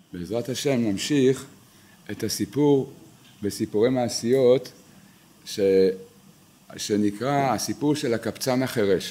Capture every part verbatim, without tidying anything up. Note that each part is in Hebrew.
בעזרת השם נמשיך את הסיפור בסיפורי מעשיות ש... שנקרא הסיפור של הקבצן החירש.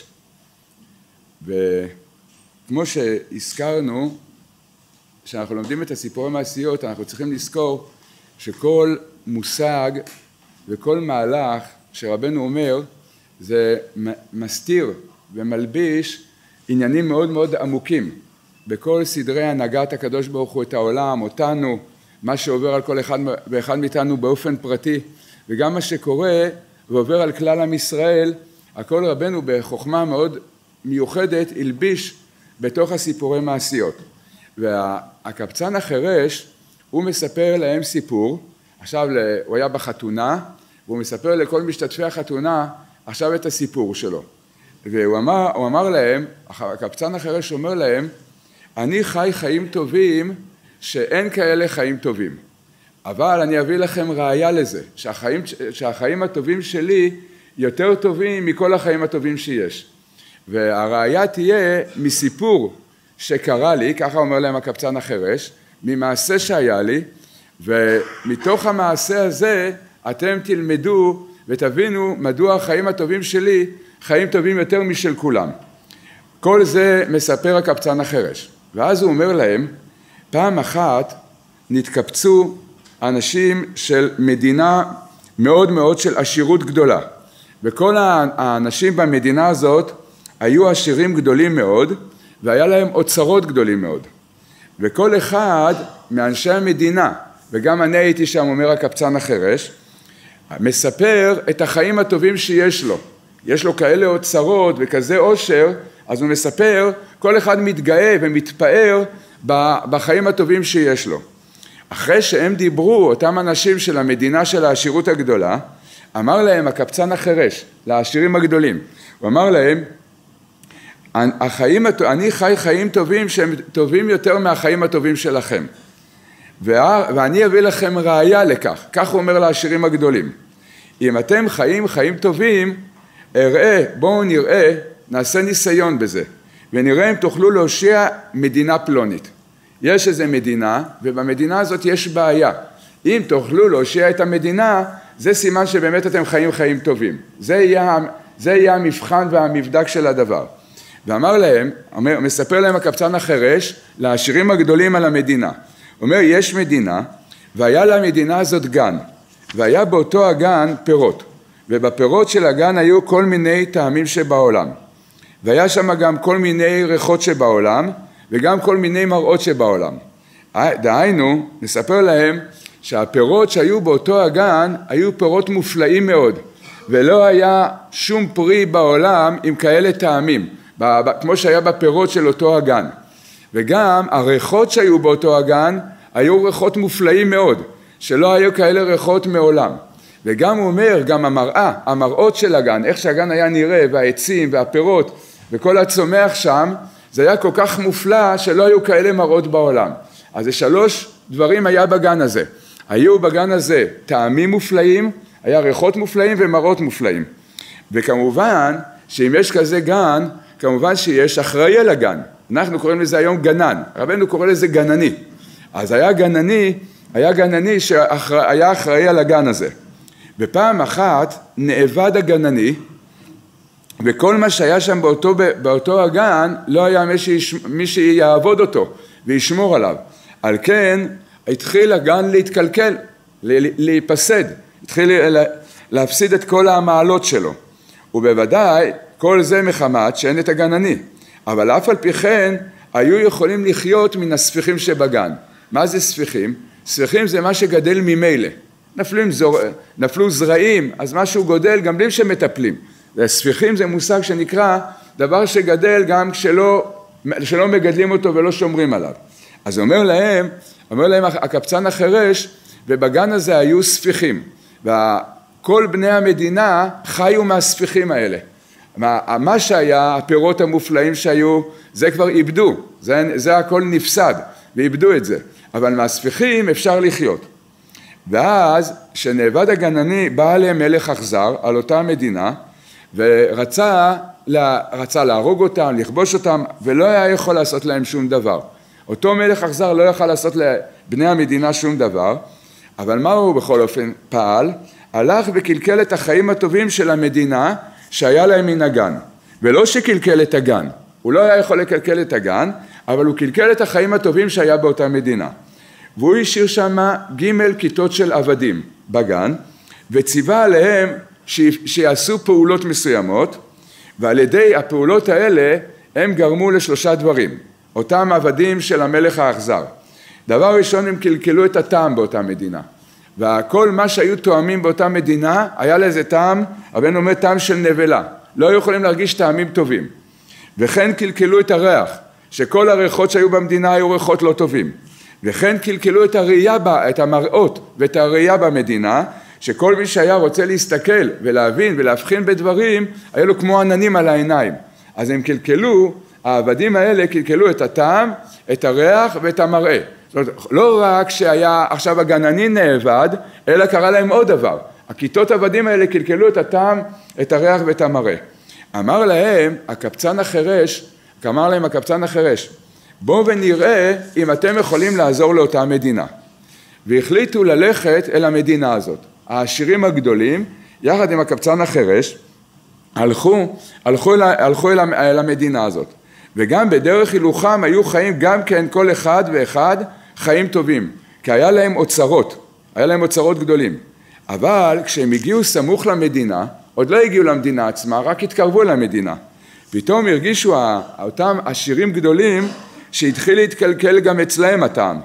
וכמו שהזכרנו, כשאנחנו לומדים את הסיפורי מעשיות, אנחנו צריכים לזכור שכל מושג וכל מהלך שרבנו אומר, זה מסתיר ומלביש עניינים מאוד מאוד עמוקים. בכל סדרי הנהגת הקדוש ברוך הוא את העולם, אותנו, מה שעובר על כל אחד ואחד מאיתנו באופן פרטי, וגם מה שקורה ועובר על כלל עם ישראל, הכל רבנו בחוכמה מאוד מיוחדת הלביש בתוך הסיפורי מעשיות. והקבצן החירש, הוא מספר להם סיפור, עכשיו הוא היה בחתונה, והוא מספר לכל משתתפי החתונה עכשיו את הסיפור שלו. והוא אמר, הוא אמר להם, הקבצן החירש אומר להם, אני חי חיים טובים שאין כאלה חיים טובים. אבל אני אביא לכם ראיה לזה, שהחיים, שהחיים הטובים שלי יותר טובים מכל החיים הטובים שיש. והראיה תהיה מסיפור שקרה לי, ככה אומר להם הקבצן החירש, ממעשה שהיה לי, ומתוך המעשה הזה אתם תלמדו ותבינו מדוע החיים הטובים שלי חיים טובים יותר משל כולם. כל זה מספר הקבצן החירש. ואז הוא אומר להם, פעם אחת נתקבצו אנשים של מדינה מאוד מאוד של עשירות גדולה. וכל האנשים במדינה הזאת היו עשירים גדולים מאוד, והיה להם אוצרות גדולים מאוד. וכל אחד מאנשי המדינה, וגם אני הייתי שם, אומר הקבצן החירש, מספר את החיים הטובים שיש לו. יש לו כאלה אוצרות וכזה עושר, אז הוא מספר, כל אחד מתגאה ומתפאר בחיים הטובים שיש לו. אחרי שהם דיברו, אותם אנשים של המדינה של העשירות הגדולה, אמר להם הקבצן החירש, לעשירים הגדולים, הוא אמר להם, החיים, אני חי חיים טובים שהם טובים יותר מהחיים הטובים שלכם. ואני אביא לכם ראיה לכך, כך הוא אומר לעשירים הגדולים. אם אתם חיים חיים טובים, אראה, בואו נראה, נעשה ניסיון בזה, ונראה אם תוכלו להושיע מדינה פלונית. יש איזו מדינה, ובמדינה הזאת יש בעיה. אם תוכלו להושיע את המדינה, זה סימן שבאמת אתם חיים חיים טובים. זה יהיה, זה יהיה המבחן והמבדק של הדבר. ואמר להם, אומר, מספר להם הקבצן החירש, לעשירים הגדולים על המדינה. אומר, יש מדינה, והיה למדינה הזאת גן, והיה באותו הגן פירות. ובפירות של הגן היו כל מיני טעמים שבעולם. והיה שם גם כל מיני ריחות שבעולם, וגם כל מיני מראות שבעולם. דהיינו, נספר להם שהפירות שהיו באותו הגן היו פירות מופלאים מאוד, ולא היה שום פרי בעולם עם כאלה טעמים, כמו שהיה בפירות של אותו הגן. וגם הריחות שהיו באותו הגן היו ריחות מופלאים מאוד, שלא היו כאלה ריחות מעולם. וגם הוא אומר, גם המראה, המראות של הגן, איך שהגן היה נראה, והעצים והפירות וכל הצומח שם, זה היה כל כך מופלא שלא היו כאלה מראות בעולם. אז זה שלוש דברים היה בגן הזה. היו בגן הזה טעמים מופלאים, היה ריחות מופלאים ומראות מופלאים. וכמובן שאם יש כזה גן, כמובן שיש אחראי על הגן. אנחנו קוראים לזה היום גנן, רבנו קורא לזה גנני. אז היה גנני, היה גנני שהיה אחראי על הגן הזה. בפעם אחת נאבד הגנני, וכל מה שהיה שם באותו, באותו הגן, לא היה מי, שיש, מי שיעבוד אותו וישמור עליו. על כן, התחיל הגן להתקלקל, להיפסד, התחיל להפסיד את כל המעלות שלו. ובוודאי, כל זה מחמת שאין את הגנני. אבל אף על פי כן, היו יכולים לחיות מן הספיחים שבגן. מה זה ספיחים? ספיחים זה מה שגדל ממילא. נפלו, זור... נפלו זרעים, אז משהו גודל גם בלי שמטפלים. ספיחים זה מושג שנקרא דבר שגדל גם כשלא, שלא מגדלים אותו ולא שומרים עליו. אז אומר להם, אומר להם הקבצן החירש, ובגן הזה היו ספיחים, וכל בני המדינה חיו מהספיחים האלה. מה, מה שהיה, הפירות המופלאים שהיו, זה כבר איבדו, זה, זה הכל נפסד, ואיבדו את זה. אבל מהספיחים אפשר לחיות. ואז שנאבד הגנני בא עליהם מלך אכזר על אותה מדינה, ורצה רצה להרוג אותם, לכבוש אותם, ולא היה יכול לעשות להם שום דבר. אותו מלך אכזר לא יכל לעשות לבני המדינה שום דבר, אבל מה הוא בכל אופן פעל? הלך וקלקל את החיים הטובים של המדינה שהיה להם מן הגן, ולא שקלקל את הגן, הוא לא היה יכול לקלקל את הגן, אבל הוא קלקל את החיים הטובים שהיה באותה מדינה. והוא השאיר שם ג' כיתות של עבדים בגן, וציווה עליהם שיעשו פעולות מסוימות, ועל ידי הפעולות האלה הם גרמו לשלושה דברים, אותם עבדים של המלך האכזר. דבר ראשון, הם קלקלו את הטעם באותה מדינה, וכל מה שהיו תואמים באותה מדינה היה לזה טעם, רבנו אומר טעם של נבלה, לא היו יכולים להרגיש טעמים טובים. וכן קלקלו את הריח, שכל הריחות שהיו במדינה היו ריחות לא טובים. וכן קלקלו את הראייה, את המראות ואת הראייה במדינה, שכל מי שהיה רוצה להסתכל ולהבין ולהבחין בדברים, היה לו כמו עננים על העיניים. אז הם קלקלו, העבדים האלה קלקלו את הטעם, את הריח ואת המראה. זאת אומרת, לא רק שהיה עכשיו הגננין נאבד, אלא קרה להם עוד דבר. הכיתות עבדים האלה קלקלו את הטעם, את הריח ואת המראה. אמר להם, הקבצן החרש, אמר להם הקבצן החרש, בואו ונראה אם אתם יכולים לעזור לאותה מדינה. והחליטו ללכת אל המדינה הזאת. העשירים הגדולים, יחד עם הקבצן החרש, הלכו, הלכו, אל, הלכו אל, אל המדינה הזאת. וגם בדרך הילוכם היו חיים גם כן כל אחד ואחד חיים טובים, כי היה להם אוצרות, היה להם אוצרות גדולים. אבל כשהם הגיעו סמוך למדינה, עוד לא הגיעו למדינה עצמה, רק התקרבו למדינה. פתאום הרגישו אותם עשירים גדולים שהתחיל להתקלקל גם אצלהם הטעם,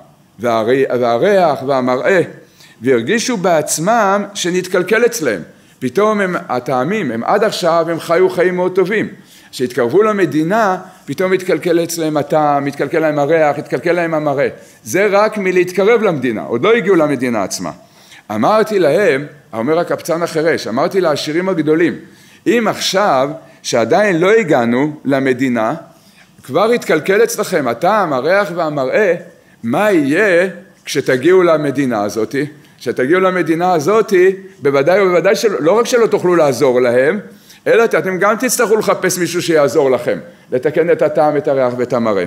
והריח והמראה, והרגישו בעצמם שנתקלקל אצלהם. פתאום הם, הטעמים, הם עד עכשיו הם חיו חיים מאוד טובים. כשהתקרבו למדינה, פתאום התקלקל אצלהם הטעם, התקלקל להם הריח, התקלקל להם המראה. זה רק מלהתקרב למדינה, עוד לא הגיעו למדינה עצמה. אמרתי להם, אומר הקבצן החרש, אמרתי לעשירים הגדולים, אם עכשיו שעדיין לא הגענו למדינה, כבר התקלקל אצלכם הטעם, הריח והמראה, מה יהיה כשתגיעו למדינה הזאת? כשתגיעו למדינה הזאת, בוודאי ובוודאי שלא, לא רק שלא תוכלו לעזור להם, אלא אתם גם תצטרכו לחפש מישהו שיעזור לכם, לתקן את הטעם, את הריח ואת המראה.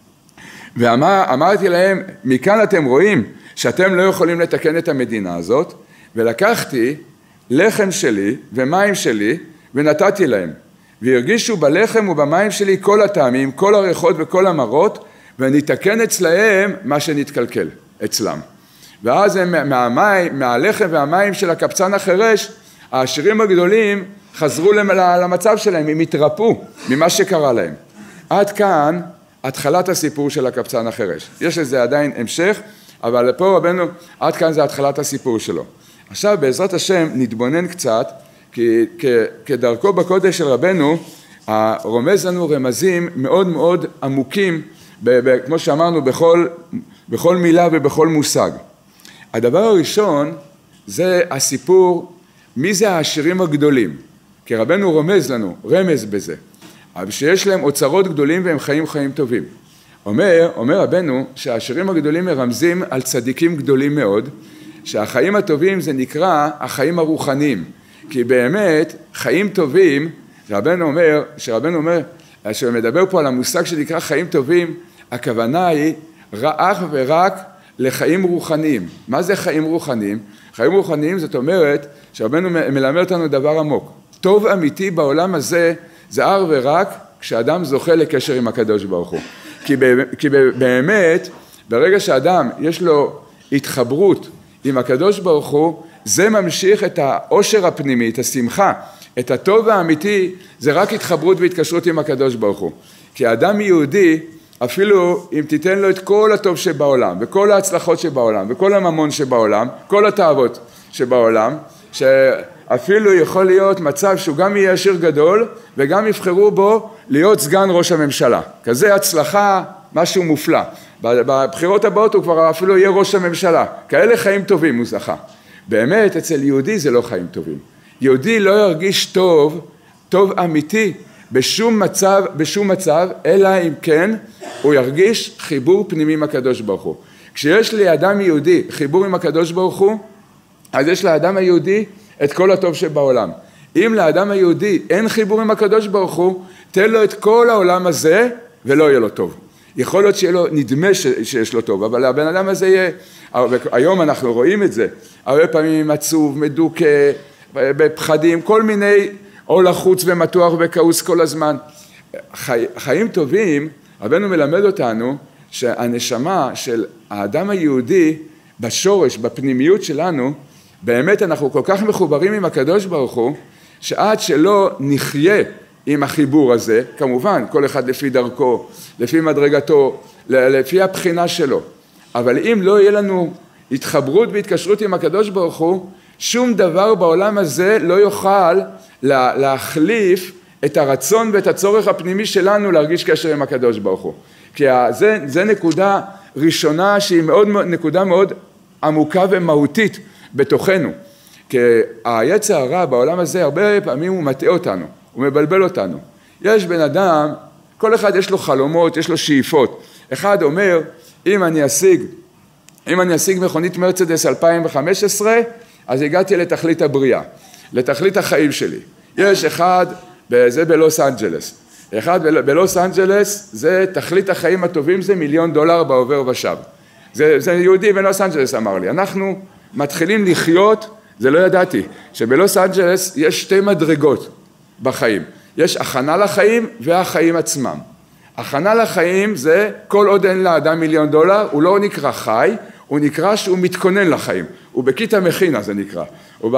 ואמרתי להם, מכאן אתם רואים שאתם לא יכולים לתקן את המדינה הזאת, ולקחתי לחם שלי ומים שלי ונתתי להם, והרגישו בלחם ובמים שלי כל הטעמים, כל הריחות וכל המרות, ואני אתקן אצלהם מה שנתקלקל אצלם. ואז הם מהמים, מהלחם והמים של הקבצן החרש, העשירים הגדולים חזרו למצב שלהם, הם התרפו ממה שקרה להם. עד כאן התחלת הסיפור של הקבצן החרש. יש לזה עדיין המשך, אבל פה רבנו, עד כאן זה התחלת הסיפור שלו. עכשיו בעזרת השם נתבונן קצת, כי כדרכו בקודש של רבנו, רומז לנו רמזים מאוד מאוד עמוקים, כמו שאמרנו, בכל, בכל מילה ובכל מושג. הדבר הראשון זה הסיפור, מי זה העשירים הגדולים? כי רבנו רומז לנו, רמז בזה, אבל שיש להם אוצרות גדולים והם חיים חיים טובים. אומר, אומר רבנו שהעשירים הגדולים מרמזים על צדיקים גדולים מאוד, שהחיים הטובים זה נקרא החיים הרוחניים, כי באמת חיים טובים, רבנו אומר, שרבנו אומר, שמדבר פה על המושג שנקרא חיים טובים, הכוונה היא אך ורק לחיים רוחניים. מה זה חיים רוחניים? חיים רוחניים זאת אומרת שרבנו מלמד אותנו דבר עמוק. טוב אמיתי בעולם הזה זה אך ורק כשאדם זוכה לקשר עם הקדוש ברוך הוא. כי, כי באמת ברגע שאדם יש לו התחברות עם הקדוש ברוך הוא, זה ממשיך את העושר הפנימי, את השמחה, את הטוב האמיתי, זה רק התחברות והתקשרות עם הקדוש ברוך הוא. כי האדם יהודי, אפילו אם תיתן לו את כל הטוב שבעולם, וכל ההצלחות שבעולם, וכל הממון שבעולם, כל התאוות שבעולם, שאפילו יכול להיות מצב שהוא גם יהיה עשיר גדול, וגם יבחרו בו להיות סגן ראש הממשלה. כזה הצלחה, משהו מופלא. בבחירות הבאות הוא כבר אפילו יהיה ראש הממשלה. כאלה חיים טובים הוא זכה. באמת אצל יהודי זה לא חיים טובים. יהודי לא ירגיש טוב, טוב אמיתי, בשום מצב, בשום מצב, אלא אם כן הוא ירגיש חיבור פנימי עם הקדוש ברוך הוא. כשיש לאדם יהודי חיבור עם הקדוש ברוך הוא, אז יש לאדם היהודי את כל הטוב שבעולם. אם לאדם היהודי אין חיבור עם הקדוש ברוך הוא, תן לו את כל העולם הזה ולא יהיה לו טוב. יכול להיות שיהיה לו, נדמה שיש לו טוב, אבל הבן אדם הזה יהיה, היום אנחנו רואים את זה, הרבה פעמים עצוב, מדוכא, בפחדים, כל מיני, או לחוץ ומתוח וכעוס כל הזמן. חי, חיים טובים, רבנו מלמד אותנו שהנשמה של האדם היהודי בשורש, בפנימיות שלנו, באמת אנחנו כל כך מחוברים עם הקדוש ברוך הוא, שעד שלא נחיה עם החיבור הזה, כמובן כל אחד לפי דרכו, לפי מדרגתו, לפי הבחינה שלו, אבל אם לא יהיה לנו התחברות והתקשרות עם הקדוש ברוך הוא, שום דבר בעולם הזה לא יוכל לה, להחליף את הרצון ואת הצורך הפנימי שלנו להרגיש קשר עם הקדוש ברוך הוא. כי זה, זה נקודה ראשונה שהיא מאוד, נקודה מאוד עמוקה ומהותית בתוכנו. כי היצר הרע בעולם הזה הרבה פעמים הוא מטעה אותנו, הוא מבלבל אותנו. יש בן אדם, כל אחד יש לו חלומות, יש לו שאיפות. אחד אומר, אם אני אשיג, אם אני אשיג מכונית מרצדס אלפיים וחמש עשרה, אז הגעתי לתכלית הבריאה, לתכלית החיים שלי. יש אחד, זה בלוס אנג'לס. אחד בלוס אנג'לס, זה תכלית החיים הטובים, זה מיליון דולר בעובר ושב. זה, זה יהודי בלוס אנג'לס אמר לי. אנחנו מתחילים לחיות, זה לא ידעתי, שבלוס אנג'לס יש שתי מדרגות בחיים. יש הכנה לחיים והחיים עצמם. הכנה לחיים זה כל עוד אין לאדם מיליון דולר, הוא לא נקרא חי, הוא נקרא שהוא מתכונן לחיים. הוא בכיתה מכינה זה נקרא. הוא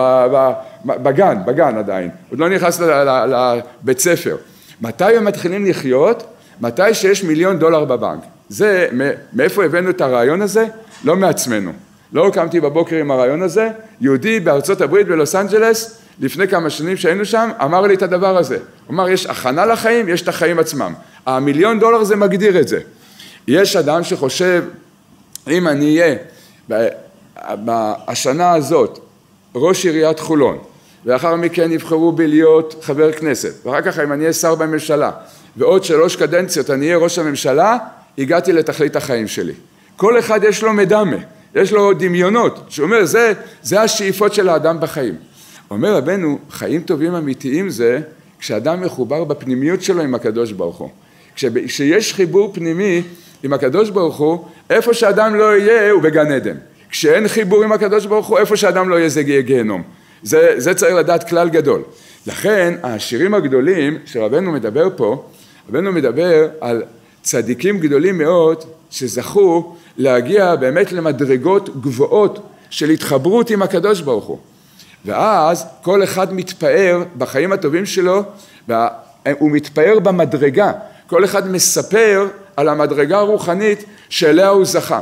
בגן, בגן עדיין. הוא לא נכנס לבית ספר. מתי הם מתחילים לחיות? מתי שיש מיליון דולר בבנק. זה, מאיפה הבאנו את הרעיון הזה? לא מעצמנו. לא קמתי בבוקר עם הרעיון הזה. יהודי בארצות הברית בלוס אנג'לס, לפני כמה שנים שהיינו שם, אמר לי את הדבר הזה. הוא אמר, יש הכנה לחיים, יש את החיים עצמם. המיליון דולר זה מגדיר את זה. יש אדם שחושב, אם אני אהיה בשנה הזאת ראש עיריית חולון, ואחר מכן יבחרו בי להיות חבר כנסת, ואחר כך אם אני אהיה שר בממשלה, ועוד שלוש קדנציות אני אהיה ראש הממשלה, הגעתי לתכלית החיים שלי. כל אחד יש לו מדמה, יש לו דמיונות, שאומר, זה, זה השאיפות של האדם בחיים. אומר רבנו, חיים טובים אמיתיים זה, כשאדם מחובר בפנימיות שלו עם הקדוש ברוך הוא. כשיש חיבור פנימי עם הקדוש ברוך הוא, איפה שאדם לא יהיה הוא בגן עדן. כשאין חיבור עם הקדוש ברוך הוא, איפה שאדם לא יהיה זה גיהנום. זה, זה צריך לדעת כלל גדול. לכן השירים הגדולים שרבנו מדבר פה, רבנו מדבר על צדיקים גדולים מאוד שזכו להגיע באמת למדרגות גבוהות של התחברות עם הקדוש ברוך הוא. ואז כל אחד מתפאר בחיים הטובים שלו, הוא מתפאר במדרגה. כל אחד מספר על המדרגה הרוחנית שאליה הוא זכה.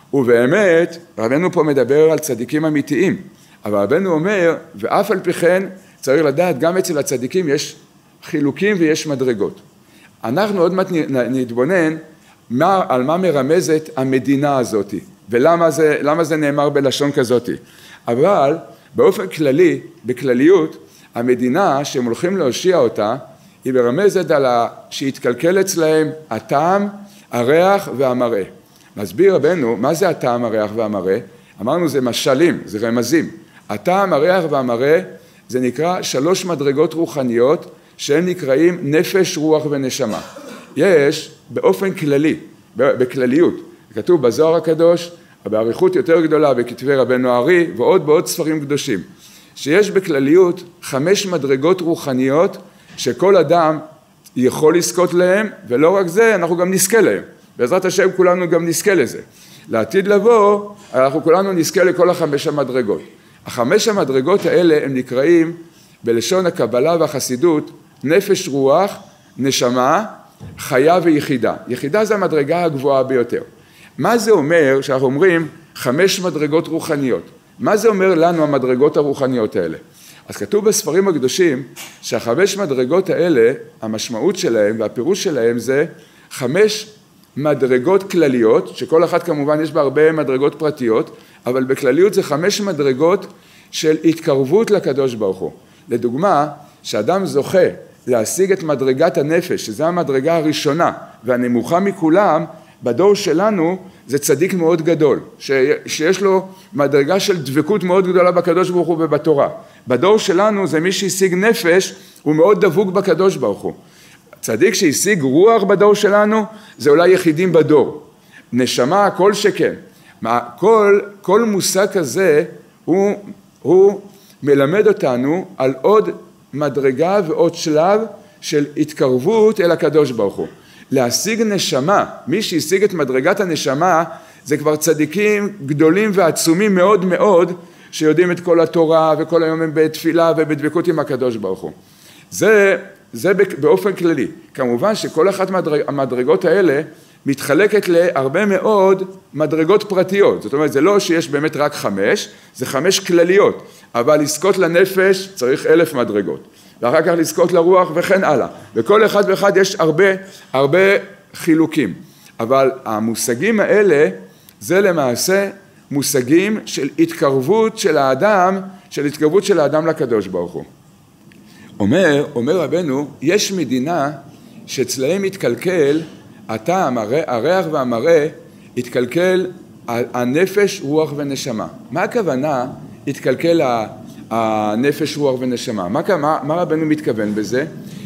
ובאמת, רבנו פה מדבר על צדיקים אמיתיים, אבל רבנו אומר, ואף על פי כן צריך לדעת, גם אצל הצדיקים יש חילוקים ויש מדרגות. אנחנו עוד מעט נתבונן מה, על מה מרמזת המדינה הזאת, ולמה זה, למה זה נאמר בלשון כזאת. אבל באופן כללי, בכלליות, המדינה שהם הולכים להושיע אותה, היא מרמזת על ה... שהתקלקל אצלהם הטעם, הריח והמראה. מסביר רבנו, מה זה הטעם, הריח והמראה? אמרנו זה משלים, זה רמזים. הטעם, הריח והמראה זה נקרא שלוש מדרגות רוחניות שהן נקראים נפש, רוח ונשמה. יש באופן כללי, בכלליות, כתוב בזוהר הקדוש, באריכות יותר גדולה בכתבי רבנו הארי ועוד בעוד ספרים קדושים, שיש בכלליות חמש מדרגות רוחניות שכל אדם יכול לזכות להם, ולא רק זה, אנחנו גם נזכה להם. בעזרת השם כולנו גם נזכה לזה. לעתיד לבוא, אנחנו כולנו נזכה לכל החמש המדרגות. החמש המדרגות האלה הם נקראים בלשון הקבלה והחסידות, נפש, רוח, נשמה, חיה ויחידה. יחידה זה המדרגה הגבוהה ביותר. מה זה אומר שאנחנו אומרים חמש מדרגות רוחניות? מה זה אומר לנו המדרגות הרוחניות האלה? אז כתוב בספרים הקדושים שהחמש מדרגות האלה, המשמעות שלהם והפירוש שלהם זה חמש מדרגות כלליות, שכל אחת כמובן יש בה הרבה מדרגות פרטיות, אבל בכלליות זה חמש מדרגות של התקרבות לקדוש ברוך הוא. לדוגמה, שאדם זוכה להשיג את מדרגת הנפש, שזו המדרגה הראשונה והנמוכה מכולם, בדור שלנו זה צדיק מאוד גדול, שיש לו מדרגה של דבקות מאוד גדולה בקדוש ברוך הוא ובתורה. בדור שלנו זה מי שהשיג נפש, הוא מאוד דבוק בקדוש ברוך הוא. צדיק שהשיג רוח בדור שלנו, זה אולי יחידים בדור. נשמה, כל שכן. כל, כל מושג כזה, הוא, הוא מלמד אותנו על עוד מדרגה ועוד שלב של התקרבות אל הקדוש ברוך הוא. להשיג נשמה, מי שהשיג את מדרגת הנשמה, זה כבר צדיקים גדולים ועצומים מאוד מאוד, שיודעים את כל התורה וכל היום הם בתפילה ובדבקות עם הקדוש ברוך הוא. זה, זה באופן כללי. כמובן שכל אחת מהמדרגות האלה מתחלקת להרבה מאוד מדרגות פרטיות. זאת אומרת, זה לא שיש באמת רק חמש, זה חמש כלליות. אבל לזכות לנפש צריך אלף מדרגות. ואחר כך לזכות לרוח וכן הלאה. וכל אחד ואחד יש הרבה, הרבה חילוקים. אבל המושגים האלה, זה למעשה מושגים של התקרבות של האדם, של התקרבות של האדם לקדוש ברוך הוא. אומר, אומר רבנו, יש מדינה שאצלהם מתקלקל הטעם, הריח והמראה, התקלקל הנפש, רוח ונשמה. מה הכוונה התקלקל הנפש, רוח ונשמה? מה, מה, מה רבנו מתכוון בזה?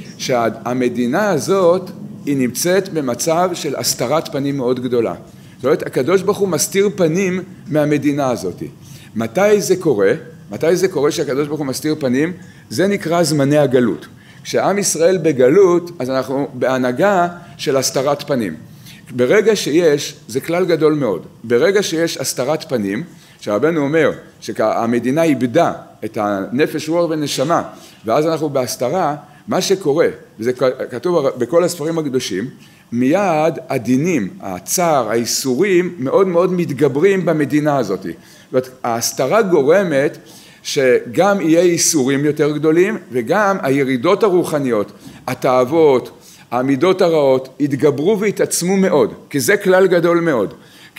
שהמדינה הזאת היא נמצאת במצב של הסתרת פנים מאוד גדולה. זאת אומרת, הקדוש ברוך הוא מסתיר פנים מהמדינה הזאת. מתי זה קורה? מתי זה קורה שהקדוש ברוך הוא מסתיר פנים? זה נקרא זמני הגלות. כשעם ישראל בגלות, אז אנחנו בהנהגה של הסתרת פנים. ברגע שיש, זה כלל גדול מאוד, ברגע שיש הסתרת פנים, שהרבנו אומר שהמדינה איבדה את הנפש, רוח ונשמה, ואז אנחנו בהסתרה, מה שקורה, וזה כתוב בכל הספרים הקדושים, מיד הדינים, הצער, האיסורים, מאוד מאוד מתגברים במדינה הזאת. זאת אומרת, ההסתרה גורמת שגם יהיה איסורים יותר גדולים, וגם הירידות הרוחניות, התאוות, העמידות הרעות, יתגברו והתעצמו מאוד, כי זה כלל גדול מאוד.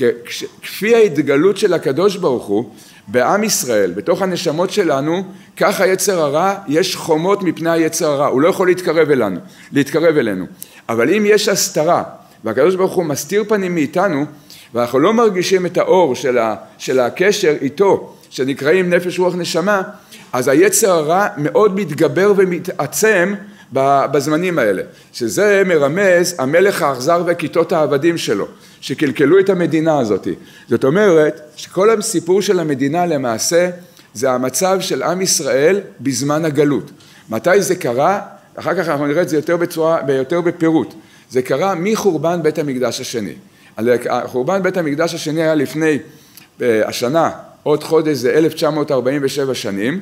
כפי ההתגלות של הקדוש ברוך הוא, בעם ישראל, בתוך הנשמות שלנו, כך היצר הרע, יש חומות מפני היצר הרע, הוא לא יכול להתקרב אלינו, להתקרב אלינו. אבל אם יש הסתרה, והקדוש ברוך הוא מסתיר פנים מאיתנו, ואנחנו לא מרגישים את האור של, ה, של הקשר איתו, שנקראים נפש, רוח, נשמה, אז היצר הרע מאוד מתגבר ומתעצם בזמנים האלה, שזה מרמז המלך האכזר וכיתות העבדים שלו, שקלקלו את המדינה הזאת. זאת אומרת, שכל הסיפור של המדינה למעשה, זה המצב של עם ישראל בזמן הגלות. מתי זה קרה? אחר כך אנחנו נראה את זה יותר בצורה, יותר בפירוט. זה קרה מחורבן בית המקדש השני. חורבן בית המקדש השני היה לפני השנה, עוד חודש זה אלף תשע מאות ארבעים ושבע שנים,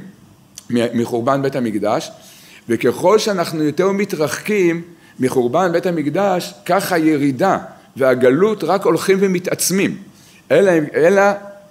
מחורבן בית המקדש, וככל שאנחנו יותר מתרחקים מחורבן בית המקדש, כך הירידה והגלות רק הולכים ומתעצמים. אלא, אלא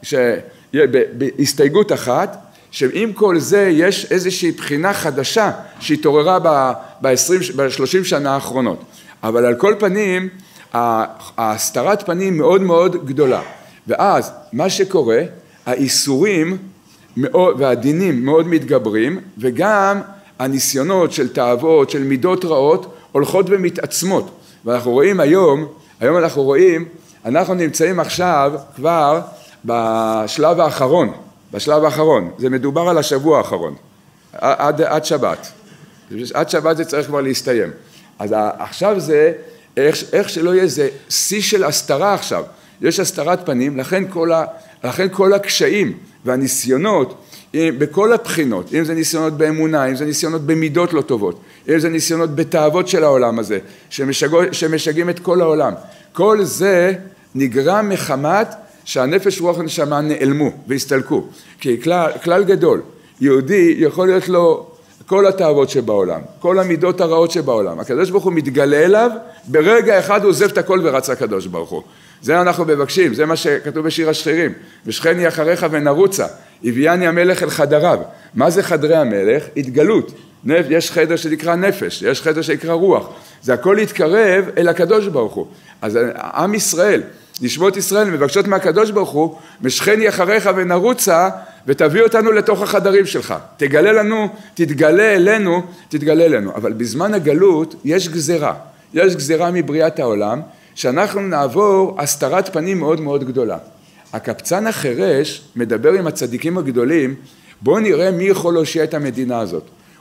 בהסתייגות אחת, שעם כל זה יש איזושהי בחינה חדשה שהתעוררה ב-שלושים שנה האחרונות. אבל על כל פנים, ההסתרת פנים מאוד מאוד גדולה. ואז מה שקורה, האיסורים והדינים מאוד מתגברים, וגם הניסיונות של תאוות, של מידות רעות, הולכות ומתעצמות. ואנחנו רואים היום, היום אנחנו רואים, אנחנו נמצאים עכשיו כבר בשלב האחרון, בשלב האחרון, זה מדובר על השבוע האחרון, עד, עד שבת. עד שבת זה צריך כבר להסתיים. אז עכשיו זה, איך, איך שלא יהיה, זה שיא של הסתרה עכשיו. יש הסתרת פנים, לכן כל, ה, לכן כל הקשיים והניסיונות, בכל הבחינות, אם זה ניסיונות באמונה, אם זה ניסיונות במידות לא טובות, אם זה ניסיונות בתאוות של העולם הזה, שמשגו, שמשגעים את כל העולם. כל זה נגרם מחמת שהנפש, רוח ונשמה נעלמו והסתלקו. כי כלל, כלל גדול, יהודי יכול להיות לו כל התאוות שבעולם, כל המידות הרעות שבעולם. הקדוש ברוך הוא מתגלה אליו, ברגע אחד הוא עוזב את הכל ורץ הקדוש ברוך הוא. זה אנחנו מבקשים, זה מה שכתוב בשיר השכירים. ושכני אחריך ונרוצה, הביאני המלך אל חדריו. מה זה חדרי המלך? התגלות. יש חדר שנקרא נפש, יש חדר שנקרא רוח. זה הכל להתקרב אל הקדוש ברוך הוא. אז עם ישראל, נשמות ישראל מבקשות מהקדוש ברוך הוא, משכני אחריך ונרוצה, ותביא אותנו לתוך החדרים שלך. תגלה לנו, תתגלה אלינו, תתגלה אלינו. אבל בזמן הגלות יש גזרה. יש גזרה מבריאת העולם, שאנחנו נעבור הסתרת פנים מאוד מאוד גדולה. הקבצן החרש מדבר עם הצדיקים הגדולים, בואו נראה מי יכול להושיע את המדינה הזאת.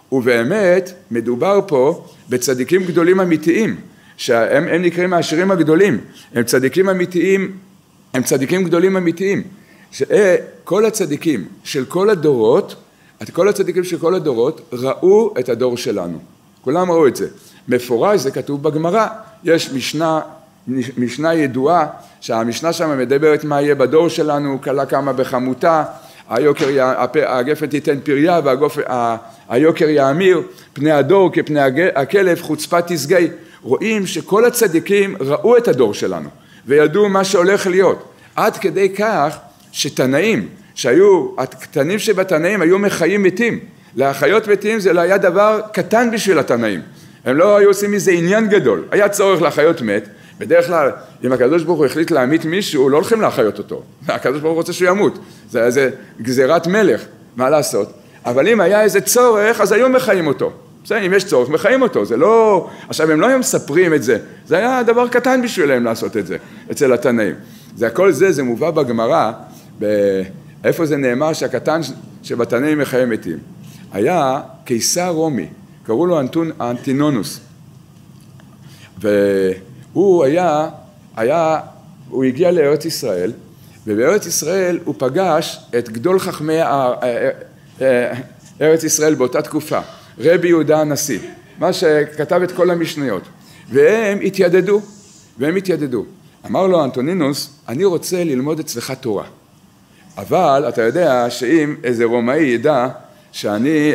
ובאמת מדובר פה בצדיקים גדולים אמיתיים, שהם הם נקראים העשירים הגדולים, הם צדיקים אמיתיים, הם צדיקים גדולים אמיתיים, שכל הצדיקים של כל הדורות, כל הצדיקים של כל הדורות ראו את הדור שלנו, כולם ראו את זה, מפורש זה כתוב בגמרא, יש משנה, משנה ידועה, שהמשנה שם מדברת מה יהיה בדור שלנו, כלה קמה בחמותה, היוקר, הגפן תיתן פריה והיוקר יאמיר, פני הדור כפני הכלב, חוצפה תסגי. רואים שכל הצדיקים ראו את הדור שלנו וידעו מה שהולך להיות, עד כדי כך שתנאים שהיו, הקטנים שבתנאים היו מחיים מתים, להחיות מתים זה לא היה דבר קטן בשביל התנאים, הם לא היו עושים מזה עניין גדול, היה צורך להחיות מת, בדרך כלל אם הקדוש ברוך הוא החליט להמית מישהו לא הולכים להחיות אותו, הקדוש ברוך הוא רוצה שהוא ימות, זה איזה גזירת מלך, מה לעשות, אבל אם היה איזה צורך אז היו מחיים אותו, בסדר, אם יש צורך מחיים אותו, זה לא, עכשיו הם לא היו מספרים את זה, זה היה דבר קטן בשבילם לעשות את זה אצל התנאים, זה הכל זה, זה מובא בגמרא, איפה זה נאמר שהקטן שבתנאים מחיים מתים, היה קיסר רומי, קראו לו אנטון, אנטינונוס, והוא היה, היה, הוא הגיע לארץ ישראל, ובארץ ישראל הוא פגש את גדול חכמי ארץ ישראל באותה תקופה, רבי יהודה הנשיא, מה שכתב את כל המשניות, והם התיידדו, והם התיידדו. אמר לו אנטונינוס, אני רוצה ללמוד אצלך תורה, אבל אתה יודע שאם איזה רומאי ידע שאני,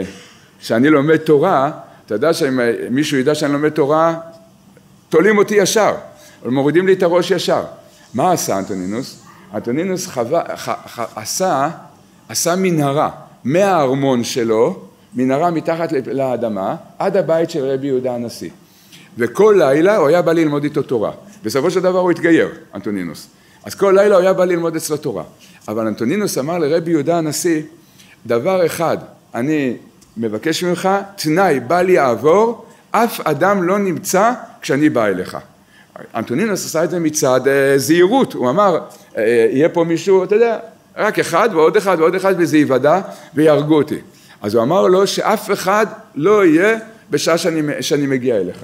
שאני לומד תורה, אתה יודע שאם מישהו ידע שאני לומד תורה, תולים אותי ישר, מורידים לי את הראש ישר. מה עשה אנטונינוס? אנטונינוס חווה, ח, ח, עשה, עשה מנהרה מהארמון שלו, מנהרה מתחת לאדמה, עד הבית של רבי יהודה הנשיא. וכל לילה הוא היה בא ללמוד איתו תורה. בסופו של דבר הוא התגייר, אנטונינוס. אז כל לילה הוא היה בא ללמוד אצלו תורה. אבל אנטונינוס אמר לרבי יהודה הנשיא, דבר אחד, אני מבקש ממך, תנאי בא לי לעבור, אף אדם לא נמצא כשאני בא אליך. אנטונינוס עשה את זה מצד זהירות, הוא אמר, יהיה פה מישהו, אתה יודע, רק אחד ועוד אחד ועוד אחד וזה יוודע ויהרגו אותי. אז הוא אמר לו שאף אחד לא יהיה בשעה שאני, שאני מגיע אליך.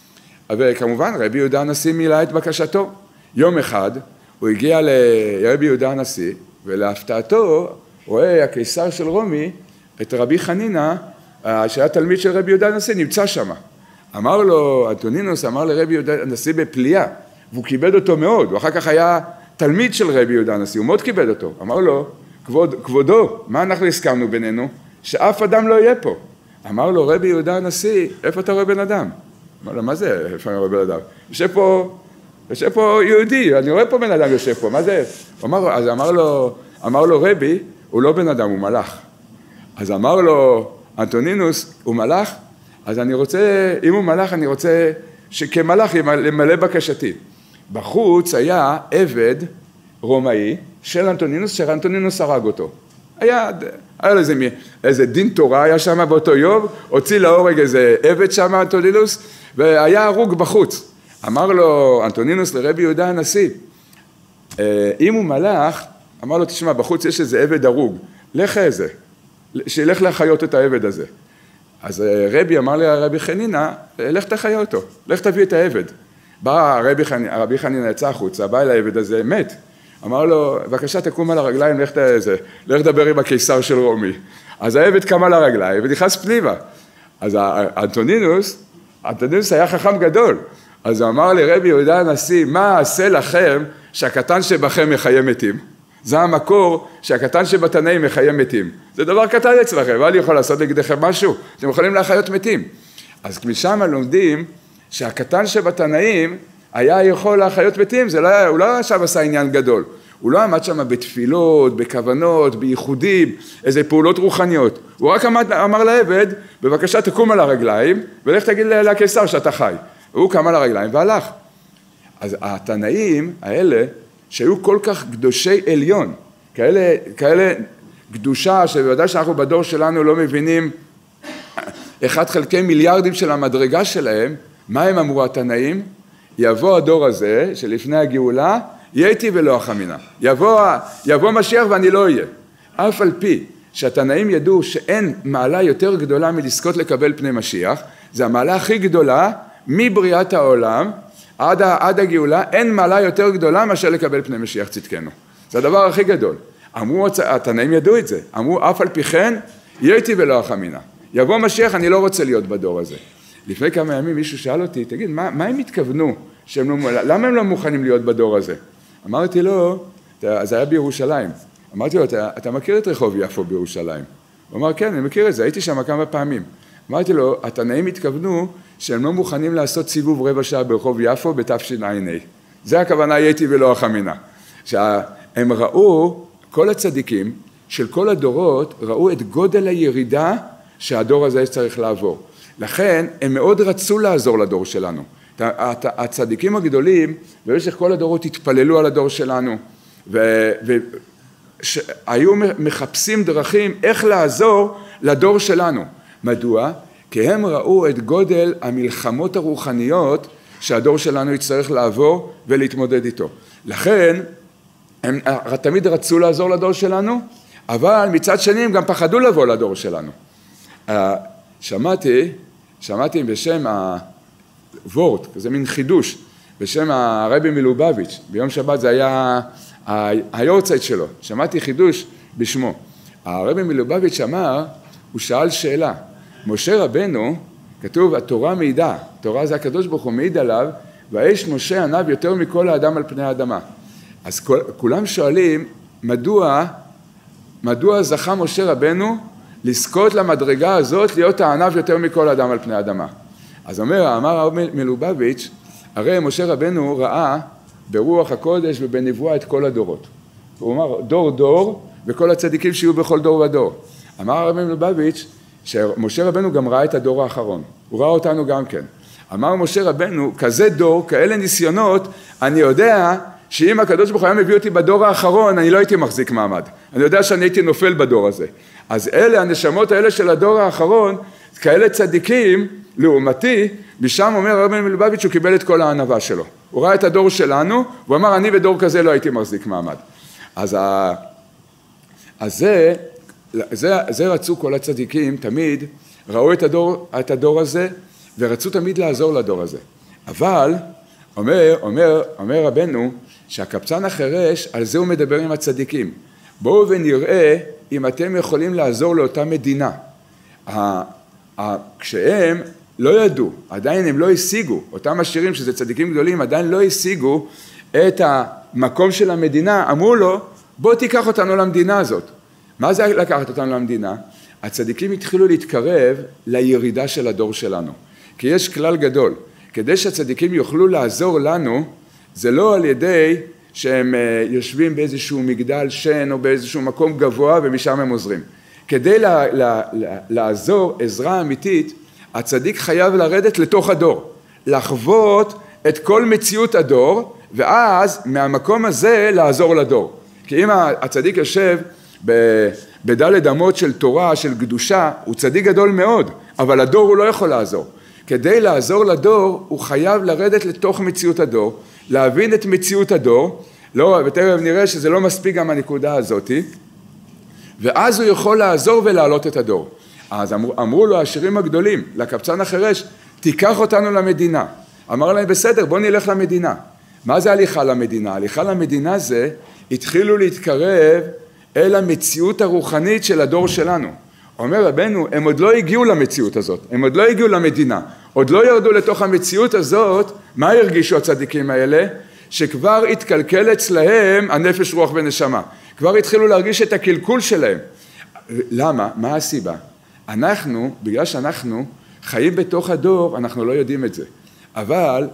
וכמובן רבי יהודה הנשיא מילא את בקשתו. יום אחד הוא הגיע לרבי יהודה הנשיא, ולהפתעתו רואה הקיסר של רומי את רבי חנינה, שהיה תלמיד של רבי יהודה הנשיא, נמצא שם. אמר לו, אנטונינוס אמר לרבי יהודה הנשיא בפליאה, והוא כיבד אותו מאוד, הוא אחר כך היה תלמיד של רבי יהודה הנשיא, הוא מאוד כיבד אותו. אמר לו, כבוד, כבודו, מה אנחנו הסכמנו בינינו? שאף אדם לא יהיה פה. אמר לו, רבי יהודה הנשיא, איפה אתה רואה בן אדם? אמר לו, מה זה, איפה אני רואה בן אדם? יושב פה, יושב פה יהודי, אני רואה פה בן אדם יושב פה, מה זה? אמר, אז אמר לו, אמר לו, רבי, הוא לא בן אדם, הוא מלאך. אז אמר לו, אנטונינוס, הוא מלאך? אז אני רוצה, אם הוא מלאך, אני רוצה שכמלאך ימלא בקשתי. בחוץ היה עבד רומאי של אנטונינוס, שאנטונינוס הרג אותו. היה, היה לו איזה, איזה דין תורה, היה שם באותו יום, הוציא להורג איזה עבד שם אנטונינוס, והיה הרוג בחוץ. אמר לו אנטונינוס לרבי יהודה הנשיא, אם הוא מלאך, אמר לו, תשמע, בחוץ יש איזה עבד הרוג, לך איזה, שילך להחיות את העבד הזה. אז רבי אמר לרבי חנינה, לך תחיה אותו, לך תביא את העבד. בא רבי חנינה, רבי חנינה יצא החוצה, בא אל העבד הזה, מת. אמר לו, בבקשה תקום על הרגליים, לך תזה, לך דבר עם הקיסר של רומי. אז העבד קם על הרגליים ונכנס פנימה. אז אנטונינוס, אנטונינוס היה חכם גדול. אז הוא אמר לרבי יהודה הנשיא, מה עשה לכם שהקטן שבכם מחיה מתים? זה המקור שהקטן שבתנאים מחיה מתים. זה דבר קטן אצלכם, ואני יכול לעשות נגדכם משהו, אתם יכולים להחיות מתים. אז משם לומדים שהקטן שבתנאים היה יכול להחיות מתים, זה לא היה, הוא לא עכשיו עשה עניין גדול. הוא לא עמד שם בתפילות, בכוונות, בייחודים, איזה פעולות רוחניות. הוא רק עמד, אמר לעבד, בבקשה תקום על הרגליים, ולך תגיד לקיסר שאתה חי. והוא קם על הרגליים והלך. אז התנאים האלה, שהיו כל כך קדושי עליון, כאלה, כאלה קדושה, שבוודאי שאנחנו בדור שלנו לא מבינים אחד חלקי מיליארדים של המדרגה שלהם, מה הם אמרו התנאים? יבוא הדור הזה, שלפני הגאולה, יהיה איתי ולא אחמינה. יבוא, יבוא משיח ואני לא אהיה. אף על פי שהתנאים ידעו שאין מעלה יותר גדולה מלזכות לקבל פני משיח, זה המעלה הכי גדולה מבריאת העולם עד, עד הגאולה, אין מעלה יותר גדולה מאשר לקבל פני משיח צדקנו. זה הדבר הכי גדול. אמרו, התנאים ידעו את זה, אמרו אף על פי כן, יהיה איתי ולא אחמינה. יבוא משיח, אני לא רוצה להיות בדור הזה. לפני כמה ימים מישהו שאל אותי, תגיד, מה, מה הם התכוונו? שהם לא, למה הם לא מוכנים להיות בדור הזה? אמרתי לו, זה היה בירושלים. אמרתי לו, אתה, אתה מכיר את רחוב יפו בירושלים? הוא אמר, כן, אני מכיר את זה, הייתי שם כמה פעמים. אמרתי לו, התנאים התכוונו שהם לא מוכנים לעשות סיבוב רבע שעה ברחוב יפו בתשע"ה. זה הכוונה יהיה איתי ולא אחמינה. שהם ראו, כל הצדיקים של כל הדורות, ראו את גודל הירידה שהדור הזה צריך לעבור. לכן, הם מאוד רצו לעזור לדור שלנו. הצדיקים הגדולים, במשך כל הדורות התפללו על הדור שלנו, והיו מחפשים דרכים איך לעזור לדור שלנו. מדוע? כי הם ראו את גודל המלחמות הרוחניות שהדור שלנו יצטרך לעבור ולהתמודד איתו. לכן, הם תמיד רצו לעזור לדור שלנו, אבל מצד שני הם גם פחדו לבוא לדור שלנו. שמעתי, שמעתי בשם הוורט, זה מין חידוש, בשם הרבי מלובביץ', ביום שבת זה היה היורצייט שלו, שמעתי חידוש בשמו. הרבי מלובביץ' אמר, הוא שאל שאלה, משה רבנו, כתוב התורה מעידה, תורה זה הקדוש ברוך הוא מעיד עליו, והאיש משה עניו יותר מכל האדם על פני האדמה. אז כל, כולם שואלים, מדוע, מדוע זכה משה רבנו לזכות למדרגה הזאת להיות הענב יותר מכל אדם על פני האדמה? אז אומר, אמר הרב מלובביץ', הרי משה רבנו ראה ברוח הקודש ובנבואה את כל הדורות. הוא אמר, דור דור וכל הצדיקים שיהיו בכל דור ודור. אמר הרב מלובביץ', שמשה רבנו גם ראה את הדור האחרון. הוא ראה אותנו גם כן. אמר משה רבנו, כזה דור, כאלה ניסיונות, אני יודע שאם הקדוש ברוך הוא היה מביא אותי בדור האחרון, אני לא הייתי מחזיק מעמד. אני יודע שאני הייתי נופל בדור הזה. אז אלה, הנשמות האלה של הדור האחרון, כאלה צדיקים, לעומתי, משם אומר הרב מלובביץ' שהוא קיבל את כל הענווה שלו. הוא ראה את הדור שלנו, והוא אמר, אני בדור כזה לא הייתי מחזיק מעמד. אז, ה... אז זה, זה, זה רצו כל הצדיקים, תמיד ראו את הדור, את הדור הזה, ורצו תמיד לעזור לדור הזה. אבל, אומר, אומר, אומר רבנו, שהקבצן החירש, על זה הוא מדבר עם הצדיקים. בואו ונראה אם אתם יכולים לעזור לאותה מדינה. כשהם לא ידעו, עדיין הם לא השיגו, אותם עשירים שזה צדיקים גדולים, עדיין לא השיגו את המקום של המדינה, אמרו לו, בוא תיקח אותנו למדינה הזאת. מה זה לקחת אותנו למדינה? הצדיקים התחילו להתקרב לירידה של הדור שלנו. כי יש כלל גדול, כדי שהצדיקים יוכלו לעזור לנו, זה לא על ידי שהם יושבים באיזשהו מגדל שן או באיזשהו מקום גבוה ומשם הם עוזרים. כדי לה, לה, לה, לעזור עזרה אמיתית, הצדיק חייב לרדת לתוך הדור, לחוות את כל מציאות הדור, ואז מהמקום הזה לעזור לדור. כי אם הצדיק יושב בדלת אמות של תורה, של קדושה, הוא צדיק גדול מאוד, אבל הדור הוא לא יכול לעזור. כדי לעזור לדור, הוא חייב לרדת לתוך מציאות הדור, להבין את מציאות הדור, לא, ותכף נראה שזה לא מספיק גם הנקודה הזאת, ואז הוא יכול לעזור ולהעלות את הדור. אז אמרו, אמרו לו השירים הגדולים, לקבצן החירש, תיקח אותנו למדינה. אמר להם, בסדר, בוא נלך למדינה. מה זה הליכה למדינה? הליכה למדינה זה, התחילו להתקרב אל המציאות הרוחנית של הדור שלנו. אומר רבנו, הם עוד לא הגיעו למציאות הזאת, הם עוד לא הגיעו למדינה, עוד לא ירדו לתוך המציאות הזאת. מה הרגישו הצדיקים האלה? שכבר התקלקל אצלהם הנפש, רוח ונשמה. כבר התחילו להרגיש את הקלקול שלהם. למה? מה הסיבה? אנחנו, בגלל שאנחנו חיים בתוך הדור, אנחנו לא יודעים את זה. אבל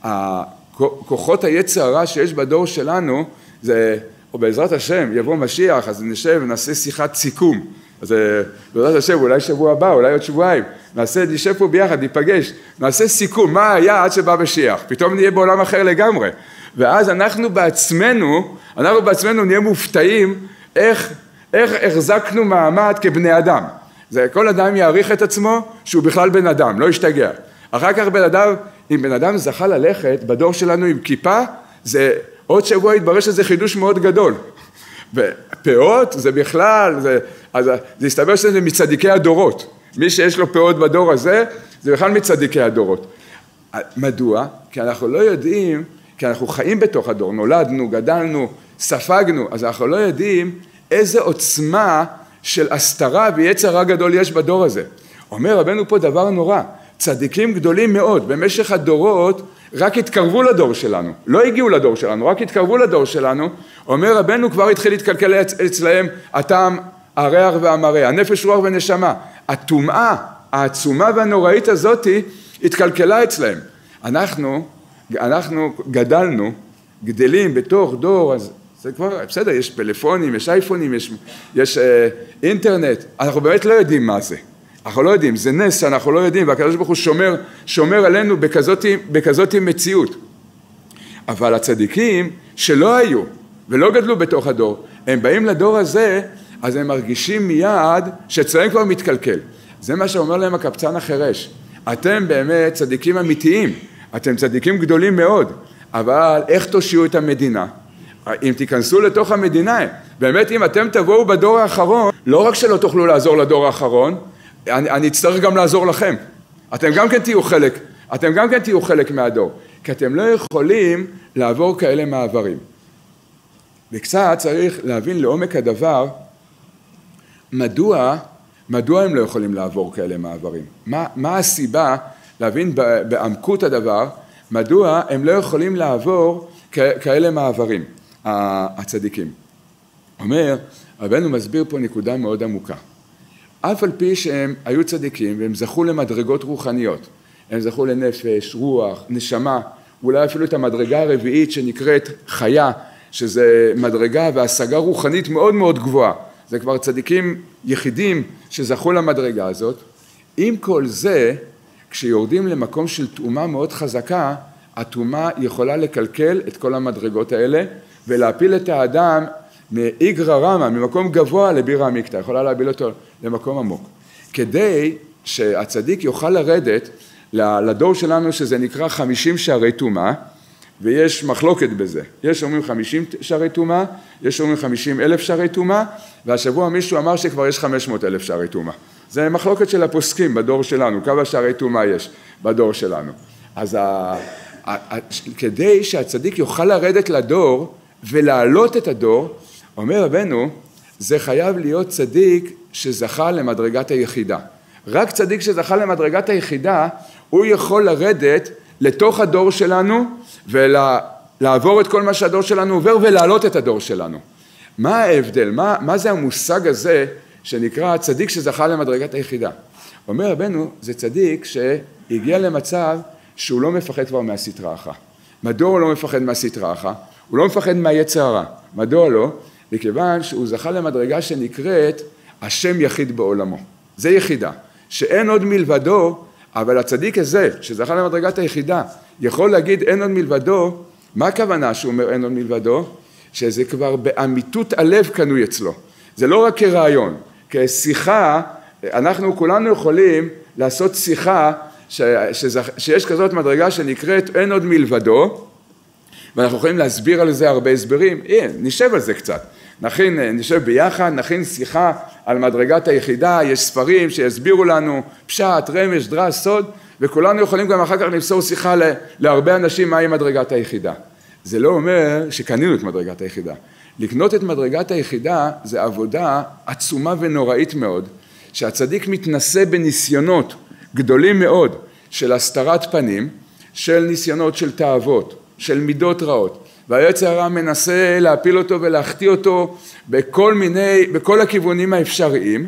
כוחות היצר הרע שיש בדור שלנו, זה, או בעזרת השם, יבוא משיח, אז נשב ונעשה שיחת סיכום. אז בעזרת השם, אולי שבוע הבא, אולי עוד שבועיים, נעשה, נשב פה ביחד, ניפגש, נעשה סיכום, מה היה עד שבא משיח? פתאום נהיה בעולם אחר לגמרי. ואז אנחנו בעצמנו, אנחנו בעצמנו נהיה מופתעים איך, איך החזקנו מעמד כבני אדם. זה כל אדם יעריך את עצמו שהוא בכלל בן אדם, לא ישתגע. אחר כך בן אדם, אם בן אדם זכה ללכת בדור שלנו עם כיפה, זה עוד שבוע יתברר שזה חידוש מאוד גדול. פאות זה בכלל, זה, אז זה הסתבר שזה מצדיקי הדורות. מי שיש לו פאות בדור הזה, זה בכלל מצדיקי הדורות. מדוע? כי אנחנו לא יודעים, כי אנחנו חיים בתוך הדור, נולדנו, גדלנו, ספגנו, אז אנחנו לא יודעים איזה עוצמה של הסתרה ויצר רע גדול יש בדור הזה. אומר רבנו פה דבר נורא, צדיקים גדולים מאוד, במשך הדורות רק התקרבו לדור שלנו, לא הגיעו לדור שלנו, רק התקרבו לדור שלנו, אומר רבנו כבר התחיל להתקלקל אצלהם הטעם, הריח והמראה, הנפש רוח ונשמה, הטומאה, העצומה והנוראית הזאת התקלקלה אצלהם. אנחנו, אנחנו גדלנו, גדלים בתוך דור, אז זה כבר, בסדר, יש פלאפונים, יש אייפונים, יש, יש אה, אינטרנט, אנחנו באמת לא יודעים מה זה. אנחנו לא יודעים, זה נס שאנחנו לא יודעים, והקדוש ברוך הוא שומר, שומר עלינו בכזאת, בכזאת מציאות. אבל הצדיקים שלא היו ולא גדלו בתוך הדור, הם באים לדור הזה, אז הם מרגישים מיד שאצלהם כבר מתקלקל. זה מה שאומר להם הקבצן החרש. אתם באמת צדיקים אמיתיים, אתם צדיקים גדולים מאוד, אבל איך תושיעו את המדינה? אם תיכנסו לתוך המדינה, באמת אם אתם תבואו בדור האחרון, לא רק שלא תוכלו לעזור לדור האחרון, אני, אני אצטרך גם לעזור לכם. אתם גם כן תהיו חלק, אתם גם כן תהיו חלק מהדור, כי אתם לא יכולים לעבור כאלה מעברים. וקצת צריך להבין לעומק הדבר, מדוע, מדוע הם לא יכולים לעבור כאלה מעברים? מה, מה הסיבה להבין בעמקות הדבר, מדוע הם לא יכולים לעבור כאלה מעברים, הצדיקים. אומר, רבנו מסביר פה נקודה מאוד עמוקה. אף על פי שהם היו צדיקים והם זכו למדרגות רוחניות, הם זכו לנפש, רוח, נשמה, אולי אפילו את המדרגה הרביעית שנקראת חיה, שזה מדרגה והשגה רוחנית מאוד מאוד גבוהה. זה כבר צדיקים יחידים שזכו למדרגה הזאת. עם כל זה, כשיורדים למקום של תאומה מאוד חזקה, התאומה יכולה לקלקל את כל המדרגות האלה, ולהפיל את האדם מאיגרא רמא, ממקום גבוה לבירא עמיקתא, יכולה להפיל אותו למקום עמוק. כדי שהצדיק יוכל לרדת לדור שלנו שזה נקרא חמישים שערי תאומה, ויש מחלוקת בזה. יש אומרים חמישים שערי תאומה, יש אומרים חמישים אלף שערי תאומה, והשבוע מישהו אמר שכבר יש חמש מאות אלף שערי תאומה. זה מחלוקת של הפוסקים בדור שלנו, כמה שערי תאומה יש בדור שלנו. אז ה... ה... ה... כדי שהצדיק יוכל לרדת לדור ולהעלות את הדור, אומר רבנו, זה חייב להיות צדיק שזכה למדרגת היחידה. רק צדיק שזכה למדרגת היחידה, הוא יכול לרדת לתוך הדור שלנו ולעבור את כל מה שהדור שלנו עובר ולהעלות את הדור שלנו. מה ההבדל? מה, מה זה המושג הזה שנקרא צדיק שזכה למדרגת היחידה? אומר רבנו, זה צדיק שהגיע למצב שהוא לא מפחד כבר מהסטרא אחרא. מדוע הוא לא מפחד מהסטרא אחרא? הוא לא מפחד מהיצר הרע. מדוע לא? מכיוון שהוא זכה למדרגה שנקראת השם יחיד בעולמו. זה יחידה, שאין עוד מלבדו, אבל הצדיק הזה, שזכה למדרגת היחידה, יכול להגיד אין עוד מלבדו. מה הכוונה שהוא אומר אין עוד מלבדו? שזה כבר באמיתות הלב קנוי אצלו. זה לא רק כרעיון, כשיחה, אנחנו כולנו יכולים לעשות שיחה ש, שזכ, שיש כזאת מדרגה שנקראת אין עוד מלבדו, ואנחנו יכולים להסביר על זה הרבה הסברים. אה, נשב על זה קצת. נכין, נשב ביחד, נכין שיחה על מדרגת היחידה, יש ספרים שיסבירו לנו פשט, רמז, דרש, סוד, וכולנו יכולים גם אחר כך למסור שיחה להרבה אנשים מהי מדרגת היחידה. זה לא אומר שקנינו את מדרגת היחידה. לקנות את מדרגת היחידה זה עבודה עצומה ונוראית מאוד, שהצדיק מתנסה בניסיונות גדולים מאוד של הסתרת פנים, של ניסיונות של תאוות, של מידות רעות, והיצר הרע מנסה להפיל אותו ולהחטיא אותו בכל מיני, בכל הכיוונים האפשריים,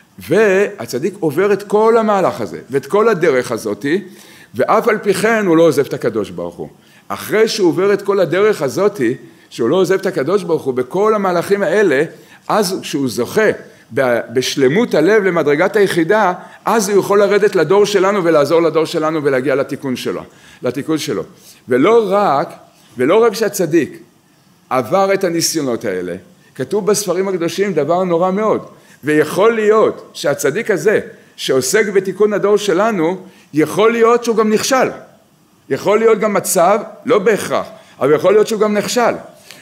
והצדיק עובר את כל המהלך הזה, ואת כל הדרך הזאת, ואף על פי כן הוא לא עוזב את הקדוש ברוך הוא. אחרי שהוא עובר את כל הדרך הזאת, שהוא לא עוזב את הקדוש ברוך הוא, בכל המהלכים האלה, אז כשהוא זוכה בשלמות הלב למדרגת היחידה, אז הוא יכול לרדת לדור שלנו ולעזור לדור שלנו ולהגיע לתיקון שלו, לתיקון שלו. ולא רק, ולא רק שהצדיק עבר את הניסיונות האלה, כתוב בספרים הקדושים דבר נורא מאוד, ויכול להיות שהצדיק הזה שעוסק בתיקון הדור שלנו, יכול להיות שהוא גם נכשל. יכול להיות גם מצב, לא בהכרח, אבל יכול להיות שהוא גם נכשל.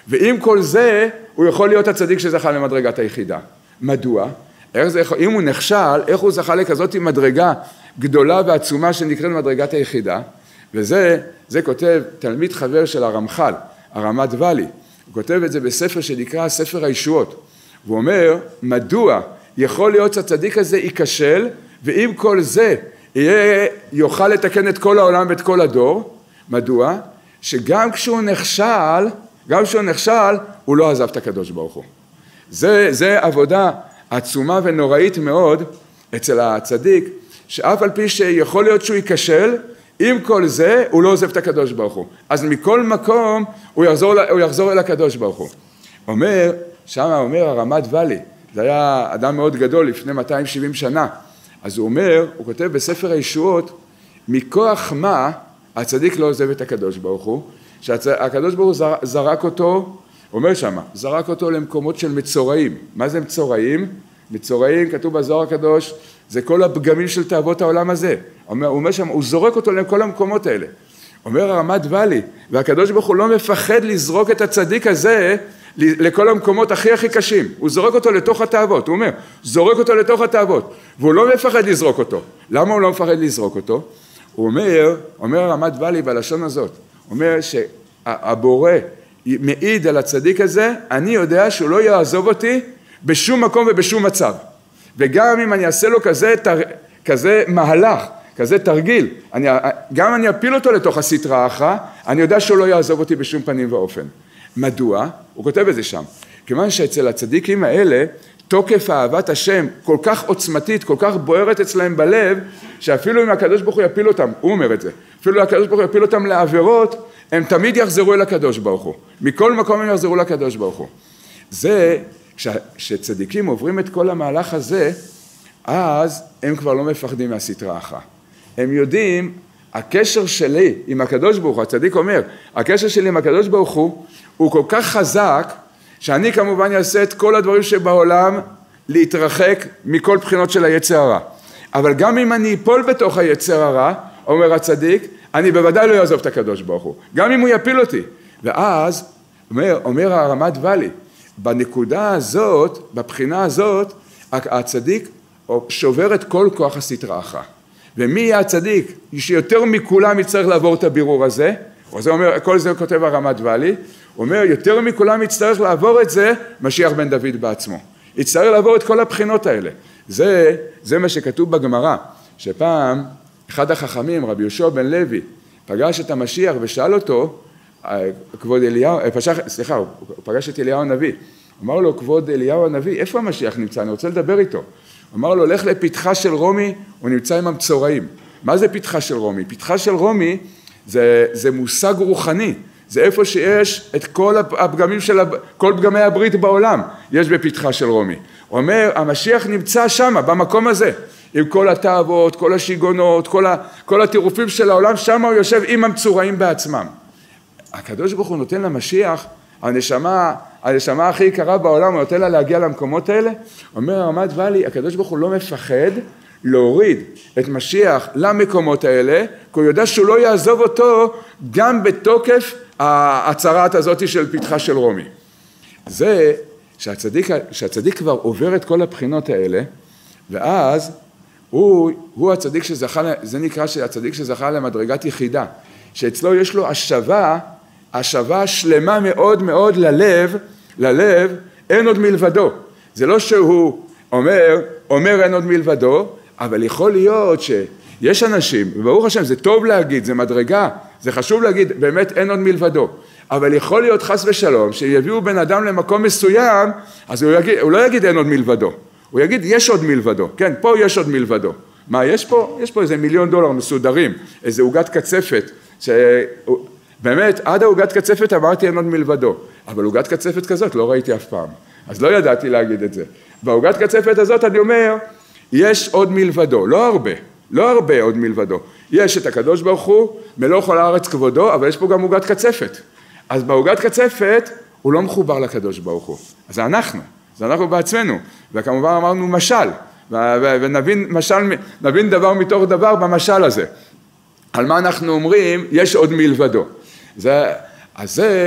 ועם כל זה, הוא יכול להיות הצדיק שזכה למדרגת היחידה. מדוע? איך זה יכול, אם הוא נכשל, איך הוא זכה לכזאת מדרגה גדולה ועצומה שנקראת מדרגת היחידה? וזה, זה כותב תלמיד חבר של הרמח"ל, הרמת ואלי. הוא כותב את זה בספר שנקרא ספר הישועות. והוא אומר, מדוע יכול להיות שהצדיק הזה ייכשל, ועם כל זה יהיה, יוכל לתקן את כל העולם ואת כל הדור? מדוע? שגם כשהוא נכשל, גם כשהוא נכשל, הוא לא עזב את הקדוש ברוך הוא. זה, זה עבודה עצומה ונוראית מאוד אצל הצדיק, שאף על פי שיכול להיות שהוא ייכשל, עם כל זה הוא לא עוזב את הקדוש ברוך הוא. אז מכל מקום הוא יחזור, הוא יחזור אל הקדוש ברוך הוא. אומר, שם אומר הרמת ואלי, זה היה אדם מאוד גדול לפני מאתיים ושבעים שנה, אז הוא אומר, הוא כותב בספר הישועות, מכוח מה הצדיק לא עוזב את הקדוש ברוך הוא, שהקדוש ברוך הוא זרק אותו, אומר שמה, זרק אותו למקומות של מצורעים. מה זה מצורעים? מצורעים, כתוב בזוהר הקדוש, זה כל הפגמים של תאוות העולם הזה. הוא אומר שם, הוא זורק אותו לכל המקומות האלה. אומר הרמת ואלי, והקדוש ברוך הוא לא מפחד לזרוק את הצדיק הזה לכל המקומות הכי הכי קשים. הוא זורק אותו לתוך התאוות, הוא אומר, זורק אותו לתוך התאוות, והוא לא מפחד לזרוק אותו. למה הוא לא מפחד לזרוק אותו? הוא אומר, אומר הרמת ואלי בלשון הזאת, אומר שהבורא מעיד על הצדיק הזה, אני יודע שהוא לא יעזוב אותי בשום מקום ובשום מצב. וגם אם אני אעשה לו כזה, תר, כזה מהלך, כזה תרגיל, אני, גם אם אני אפיל אותו לתוך הסטרא אחרא, אני יודע שהוא לא יעזוב אותי בשום פנים ואופן. מדוע? הוא כותב את זה שם. כיוון שאצל הצדיקים האלה, תוקף אהבת השם כל כך עוצמתית, כל כך בוערת אצלהם בלב, שאפילו אם הקדוש ברוך הוא יפיל אותם, הוא אומר את זה, אפילו אם הקדוש ברוך הוא יפיל אותם לעבירות, הם תמיד יחזרו אל הקדוש ברוך הוא. מכל מקום הם יחזרו לקדוש ברוך הוא. זה, כשצדיקים עוברים את כל המהלך הזה, אז הם כבר לא מפחדים מהסטרא אחרא. הם יודעים, הקשר שלי עם הקדוש ברוך הוא, הצדיק אומר, הקשר שלי עם הקדוש ברוך הוא, הוא כל כך חזק, שאני כמובן אעשה את כל הדברים שבעולם להתרחק מכל בחינות של היצר הרע. אבל גם אם אני אפול בתוך היצר הרע, אומר הצדיק, אני בוודאי לא יעזוב את הקדוש ברוך הוא. גם אם הוא יפיל אותי. ואז, אומר, אומר הרמת ואלי, בנקודה הזאת, בבחינה הזאת, הצדיק שובר את כל כוח הסטרא אחרא. ומי יהיה הצדיק? שיותר מכולם יצטרך לעבור את הבירור הזה. זה אומר, כל זה כותב הרמת ואלי. הוא אומר, יותר מכולם יצטרך לעבור את זה, משיח בן דוד בעצמו. יצטרך לעבור את כל הבחינות האלה. זה, זה מה שכתוב בגמרא, שפעם אחד החכמים, רבי יהושע בן לוי, פגש את המשיח ושאל אותו, כבוד אליהו, פשח, סליחה, הוא פגש את אליהו הנביא, אמר לו, כבוד אליהו הנביא, איפה המשיח נמצא? אני רוצה לדבר איתו. אמר לו, לך לפתחה של רומי, הוא נמצא עם המצורעים. מה זה פתחה של רומי? פתחה של רומי זה, זה מושג רוחני, זה איפה שיש את כל הפגמים של, כל פגמי הברית בעולם, יש בפתחה של רומי. הוא אומר, המשיח נמצא שם, במקום הזה, עם כל התאוות, כל השיגונות, כל, ה, כל הטירופים של העולם, שם הוא יושב עם המצורעים בעצמם. הקדוש ברוך הוא נותן למשיח, הנשמה, הנשמה הכי יקרה בעולם, הוא נותן לה להגיע למקומות האלה. אומר הרמת ואלי, הקדוש ברוך הוא לא מפחד להוריד את משיח למקומות האלה, כי הוא יודע שהוא לא יעזוב אותו גם בתוקף ההצהרת הזאת של פתחה של רומי. זה שהצדיק, שהצדיק כבר עובר את כל הבחינות האלה, ואז הוא, הוא הצדיק שזכה, זה נקרא שהצדיק שזכה למדרגת יחידה, שאצלו יש לו השבה, השבה שלמה מאוד מאוד ללב, ללב אין עוד מלבדו. זה לא שהוא אומר, אומר אין עוד מלבדו, אבל יכול להיות שיש אנשים, וברוך השם זה טוב להגיד, זה מדרגה, זה חשוב להגיד, באמת אין עוד מלבדו. אבל יכול להיות חס ושלום, שיביאו בן אדם למקום מסוים, אז הוא, יגיד, הוא לא יגיד אין עוד מלבדו, הוא יגיד יש עוד מלבדו, כן, פה יש עוד מלבדו. מה יש פה? יש פה איזה מיליון דולר מסודרים, איזה עוגת קצפת, שבאמת עד העוגת קצפת אמרתי אין עוד מלבדו, אבל עוגת קצפת כזאת לא ראיתי אף פעם, אז לא ידעתי להגיד את זה. בעוגת קצפת הזאת אני אומר, יש עוד מלבדו, לא הרבה, לא הרבה עוד מלבדו. יש את הקדוש ברוך הוא, מלוא כל הארץ כבודו, אבל יש פה גם עוגת קצפת. אז בעוגת קצפת הוא לא מחובר לקדוש ברוך הוא. אז זה אנחנו, זה אנחנו בעצמנו. וכמובן אמרנו משל, ונבין משל, נבין דבר מתוך דבר במשל הזה. על מה אנחנו אומרים, יש עוד מלבדו. זה, אז זה,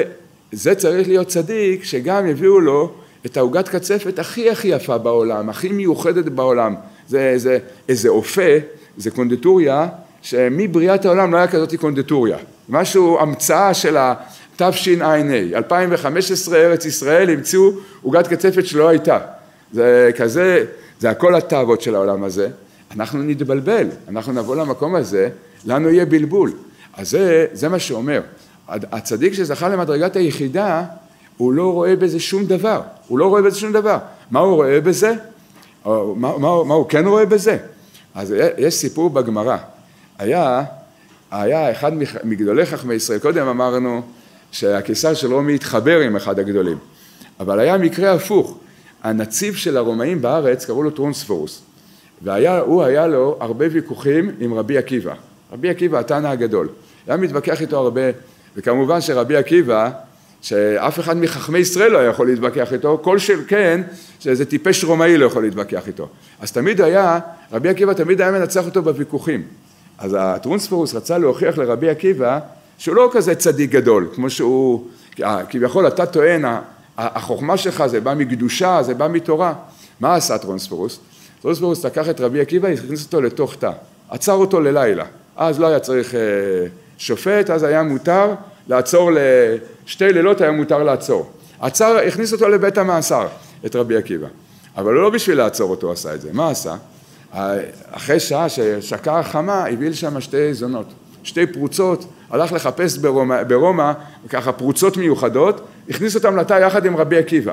זה צריך להיות צדיק שגם יביאו לו את העוגת קצפת הכי הכי יפה בעולם, הכי מיוחדת בעולם. זה, זה איזה אופה, זה קונדיטוריה, שמבריאת העולם לא היה כזאת קונדיטוריה. משהו, המצאה של ה-תשע"ה, אלפיים וחמש עשרה ארץ ישראל המציאו עוגת קצפת שלא הייתה. זה כזה, זה הכל התאוות של העולם הזה. אנחנו נתבלבל, אנחנו נבוא למקום הזה, לנו יהיה בלבול. אז זה, זה מה שאומר. הצדיק שזכה למדרגת היחידה, הוא לא רואה בזה שום דבר. הוא לא רואה בזה שום דבר. מה הוא רואה בזה? או, מה, מה, מה הוא כן רואה בזה? אז יש סיפור בגמרא. היה, היה אחד מגדולי חכמי ישראל, קודם אמרנו שהקיסר של רומי התחבר עם אחד הגדולים. אבל היה מקרה הפוך. הנציב של הרומאים בארץ, קראו לו טרונספורוס. והוא היה לו הרבה ויכוחים עם רבי עקיבא. רבי עקיבא, התנא הגדול. היה מתווכח איתו הרבה, וכמובן שרבי עקיבא, שאף אחד מחכמי ישראל לא יכול להתווכח איתו, כל שכן, שאיזה טיפש רומאי לא יכול להתווכח איתו. אז תמיד היה, רבי עקיבא תמיד היה מנצח אותו בוויכוחים. אז הטרונספורוס רצה להוכיח לרבי עקיבא, שהוא לא כזה צדיק גדול, כמו שהוא, כביכול אתה טוען, החוכמה שלך זה בא מקדושה, זה בא מתורה. מה עשה טרונספורוס? טרונספורוס לקח את רבי עקיבא, הכניס אותו לתוך תא, עצר אותו ללילה. אז לא היה צריך שופט, אז היה מותר לעצור לשתי לילות, היה מותר לעצור. עצר, הכניס אותו לבית המאסר, את רבי עקיבא. אבל לא בשביל לעצור אותו עשה את זה. מה עשה? אחרי שעה ששקעה החמה, הביא שם שתי זונות, שתי פרוצות, הלך לחפש ברומא, ברומא, ככה פרוצות מיוחדות, הכניס אותם לתא יחד עם רבי עקיבא.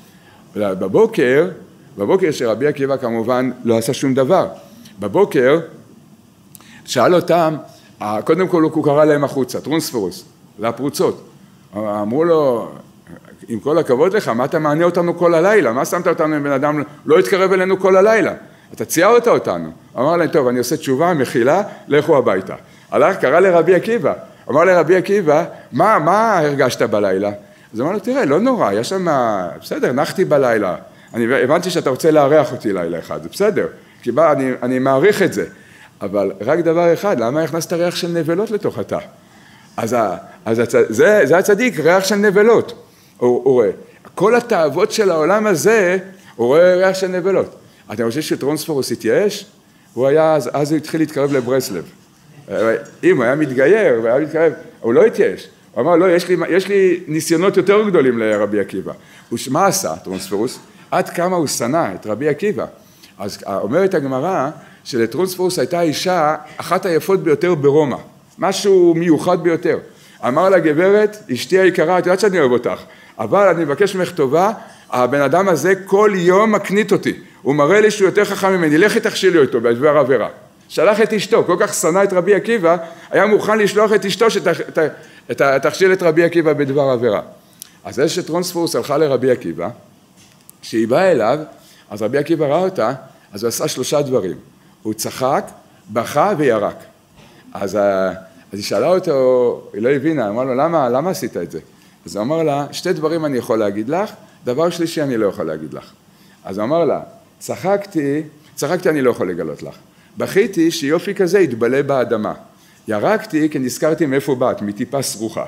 בבוקר, בבוקר שרבי עקיבא כמובן לא עשה שום דבר. בבוקר, שאל אותם, קודם כל הוא קרא להם החוצה, טרונספורוס, לפרוצות. אמרו לו, עם כל הכבוד לך, מה אתה מענה אותנו כל הלילה? מה שמת אותנו עם בן אדם לא התקרב אלינו כל הלילה? אתה ציירת אותנו. אמר להם, טוב, אני עושה תשובה, מחילה, לכו הביתה. הלך, קרא לרבי עקיבא. אמר לרבי עקיבא, מה, מה הרגשת בלילה? אז אמר לו, תראה, לא נורא, יש שם, בסדר, נחתי בלילה. אני הבנתי שאתה רוצה לארח אותי לילה אחד, זה בסדר, כי בא, אני, אני מעריך את זה. אבל רק דבר אחד, למה הכנסת ריח של נבלות לתוך התא? אז, אז הצ... זה, זה הצדיק, ריח של נבלות. הוא, הוא רואה, כל התאוות של העולם הזה, הוא רואה ריח של נבלות. אתם חושבים שטרונספורוס התייאש? הוא היה, אז, אז הוא התחיל להתקרב לברסלב. אם הוא היה מתגייר, הוא היה מתקרב, הוא לא התייאש. הוא אמר, לא, יש לי, יש לי ניסיונות יותר גדולים לרבי עקיבא. מה עשה, טרונספורוס? עד כמה הוא שנא את רבי עקיבא. אז אומרת הגמרא, שלטרונספורוס הייתה אישה אחת היפות ביותר ברומא. משהו מיוחד ביותר. אמר לה גברת, אשתי היקרה, את יודעת שאני אוהב אותך, אבל אני מבקש ממך טובה, הבן אדם הזה כל יום מקנית אותי. הוא מראה לי שהוא יותר חכם ממני, לכי תכשילי אותו בדבר עבירה. שלח את אשתו, כל כך שנא את רבי עקיבא, היה מוכן לשלוח את אשתו שתכשיל את רבי עקיבא בדבר עבירה. אז זה שטרונספורוס הלכה לרבי עקיבא, כשהיא באה אליו, אז רבי עקיבא ראה אותה, אז הוא עשה שלושה דברים. הוא צחק, בכה וירק. אז, אז היא שאלה אותו, היא לא הבינה, אמרה לו, למה, למה עשית את זה? אז הוא אמר לה, שתי דברים אני יכול להגיד לך, דבר שלישי אני לא יכול להגיד לך. אז הוא אמר לה, צחקתי, צחקתי אני לא יכול לגלות לך. בכיתי שיופי כזה יתבלה באדמה. ירקתי כי נזכרתי מאיפה באת, מטיפה סרוחה.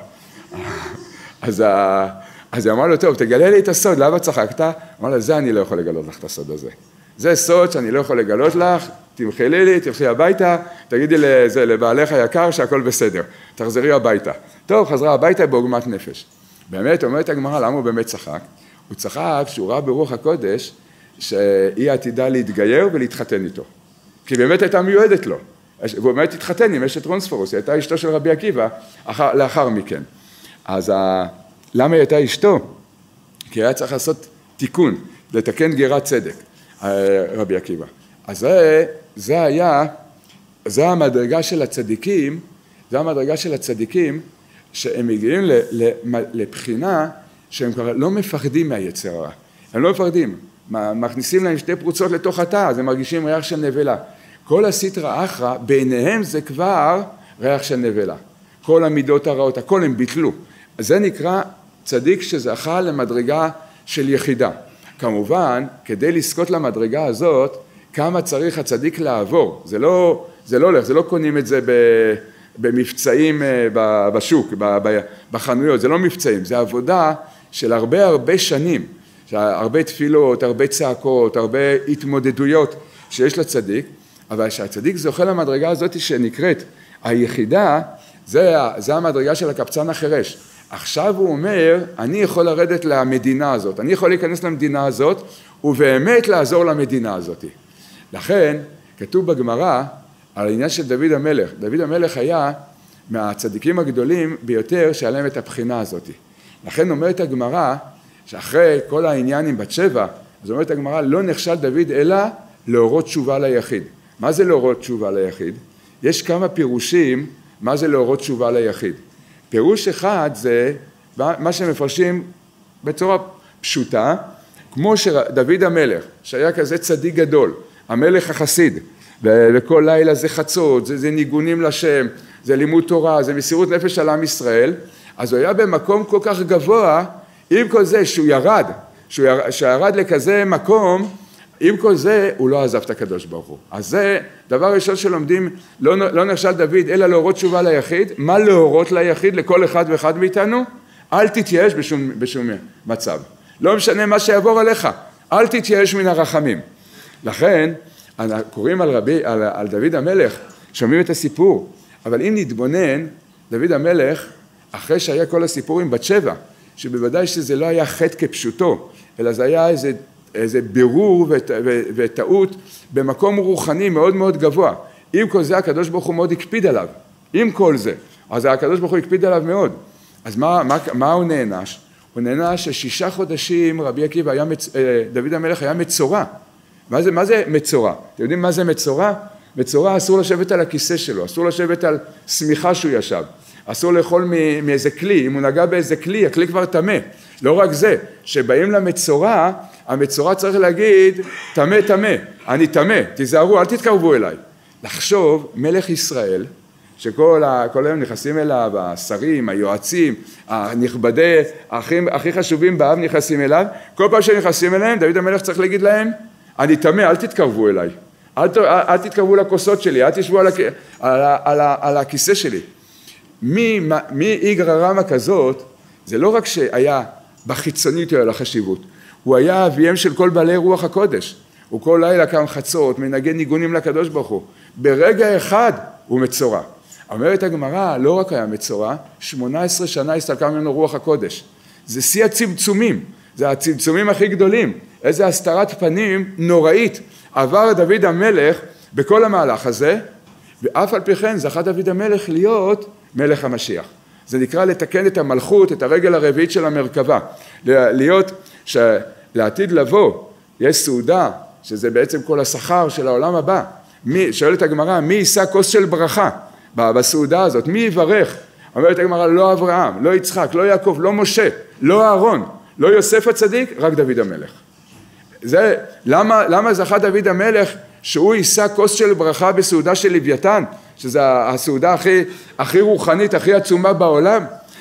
אז, אז היא אמרה לו, טוב, תגלה לי את הסוד, למה צחקת? אמר לה, זה אני לא יכול לגלות לך את הסוד הזה. זה סוד שאני לא יכול לגלות לך, תמחלי לי, תלכי הביתה, תגידי לזה, לבעלך היקר שהכל בסדר, תחזרי הביתה. טוב, חזרה הביתה בעוגמת נפש. באמת, אומרת הגמרא, למה הוא באמת צחק? הוא צחק שהוא ראה ברוח הקודש שהיא עתידה להתגייר ולהתחתן איתו. כי באמת הייתה מיועדת לו. והוא באמת התחתן עם אשת טרונספורוס, היא הייתה אשתו של רבי עקיבא אחר, לאחר מכן. אז ה... למה היא הייתה אשתו? כי היה צריך לעשות תיקון, לתקן גרת צדק, רבי עקיבא. אז זה, זה היה, זה המדרגה של הצדיקים, זה המדרגה של הצדיקים, שהם מגיעים לבחינה שהם כבר לא מפחדים מהיצר הרע. הם לא מפחדים, מכניסים להם שתי פרוצות לתוך התא, אז הם מרגישים ריח של נבלה. כל הסטרא אחרא, בעיניהם זה כבר ריח של נבלה. כל המידות הרעות, הכל הם ביטלו. אז זה נקרא צדיק שזכה למדרגה של יחידה. כמובן, כדי לזכות למדרגה הזאת, כמה צריך הצדיק לעבור. זה לא, זה לא הולך, זה לא קונים את זה ב, במבצעים בשוק, בחנויות, זה לא מבצעים, זה עבודה של הרבה הרבה שנים, הרבה תפילות, הרבה צעקות, הרבה התמודדויות שיש לצדיק, אבל שהצדיק זוכה למדרגה הזאת שנקראת היחידה, זה, זה המדרגה של הקבצן החירש. עכשיו הוא אומר, אני יכול לרדת למדינה הזאת, אני יכול להיכנס למדינה הזאת, ובאמת לעזור למדינה הזאת. לכן, כתוב בגמרא על העניין של דוד המלך. דוד המלך היה מהצדיקים הגדולים ביותר שהיה להם את הבחינה הזאת. לכן אומרת הגמרא, שאחרי כל העניין עם בת שבע, אז אומרת הגמרא, לא נכשל דוד אלא להורות תשובה ליחיד. מה זה להורות תשובה ליחיד? יש כמה פירושים מה זה להורות תשובה ליחיד. פירוש אחד זה מה שמפרשים בצורה פשוטה, כמו שדוד המלך, שהיה כזה צדיק גדול, המלך החסיד, וכל לילה זה חצות, זה, זה ניגונים לשם, זה לימוד תורה, זה מסירות נפש על עם ישראל, אז הוא היה במקום כל כך גבוה, עם כל זה שהוא ירד, שהוא ירד, שירד לכזה מקום, עם כל זה הוא לא עזב את הקדוש ברוך הוא. אז זה דבר ראשון שלומדים, לא, לא נחשל דוד, אלא להורות תשובה ליחיד. מה להורות ליחיד לכל אחד ואחד מאיתנו? אל תתייאש בשום, בשום מצב. לא משנה מה שיעבור עליך, אל תתייאש מן הרחמים. לכן, קוראים על, רבי, על, על דוד המלך, שומעים את הסיפור, אבל אם נתבונן, דוד המלך, אחרי שהיה כל הסיפור עם בת שבע, שבוודאי שזה לא היה חטא כפשוטו, אלא זה היה איזה, איזה בירור וט, וטעות במקום רוחני מאוד מאוד גבוה. עם כל זה הקדוש ברוך הוא מאוד הקפיד עליו, עם כל זה, אז הקדוש ברוך הוא הקפיד עליו מאוד. אז מה, מה, מה הוא נענש? הוא נענש ששישה חודשים רבי עקיבא היה, מצ... דוד המלך היה מצורע. מה זה, מה זה מצורע? אתם יודעים מה זה מצורע? מצורע אסור לשבת על הכיסא שלו, אסור לשבת על סמיכה שהוא ישב, אסור לאכול מאיזה כלי, אם הוא נגע באיזה כלי, הכלי כבר טמא. לא רק זה, שבאים למצורע, המצורע צריך להגיד, טמא טמא, אני טמא, תיזהרו, אל תתקרבו אליי. לחשוב, מלך ישראל, שכל ה, כל היום נכנסים אליו, השרים, היועצים, הנכבדי, הכי, הכי חשובים בעם נכנסים אליו, כל פעם שנכנסים אליהם, דוד המלך צריך להגיד להם, אני טמא, אל תתקרבו אליי, אל, אל, אל תתקרבו לכוסות שלי, אל תשבו על, הכ, על, על, על, על הכיסא שלי. מי, מי איגרא רמא כזאת, זה לא רק שהיה בחיצונית על החשיבות, הוא היה אביהם של כל בעלי רוח הקודש, הוא כל לילה קם חצות, מנגן ניגונים לקדוש ברוך הוא, ברגע אחד הוא מצורע. אומרת הגמרא, לא רק היה מצורע, שמונה עשרה שנה הסתלקה ממנו רוח הקודש. זה שיא הצמצומים, זה הצמצומים הכי גדולים. איזה הסתרת פנים נוראית עבר דוד המלך בכל המהלך הזה, ואף על פי כן זכה דוד המלך להיות מלך המשיח. זה נקרא לתקן את המלכות, את הרגל הרביעית של המרכבה. להיות שלעתיד לבוא, יש סעודה, שזה בעצם כל השכר של העולם הבא. מי, שואלת הגמרא, מי יישא כוס של ברכה בסעודה הזאת? מי יברך? אומרת הגמרא, לא אברהם, לא יצחק, לא יעקב, לא משה, לא אהרון, לא יוסף הצדיק, רק דוד המלך. זה, למה, למה זכה דוד המלך שהוא יישא כוס של ברכה בסעודה של לוויתן, שזו הסעודה הכי, הכי רוחנית, הכי עצומה בעולם?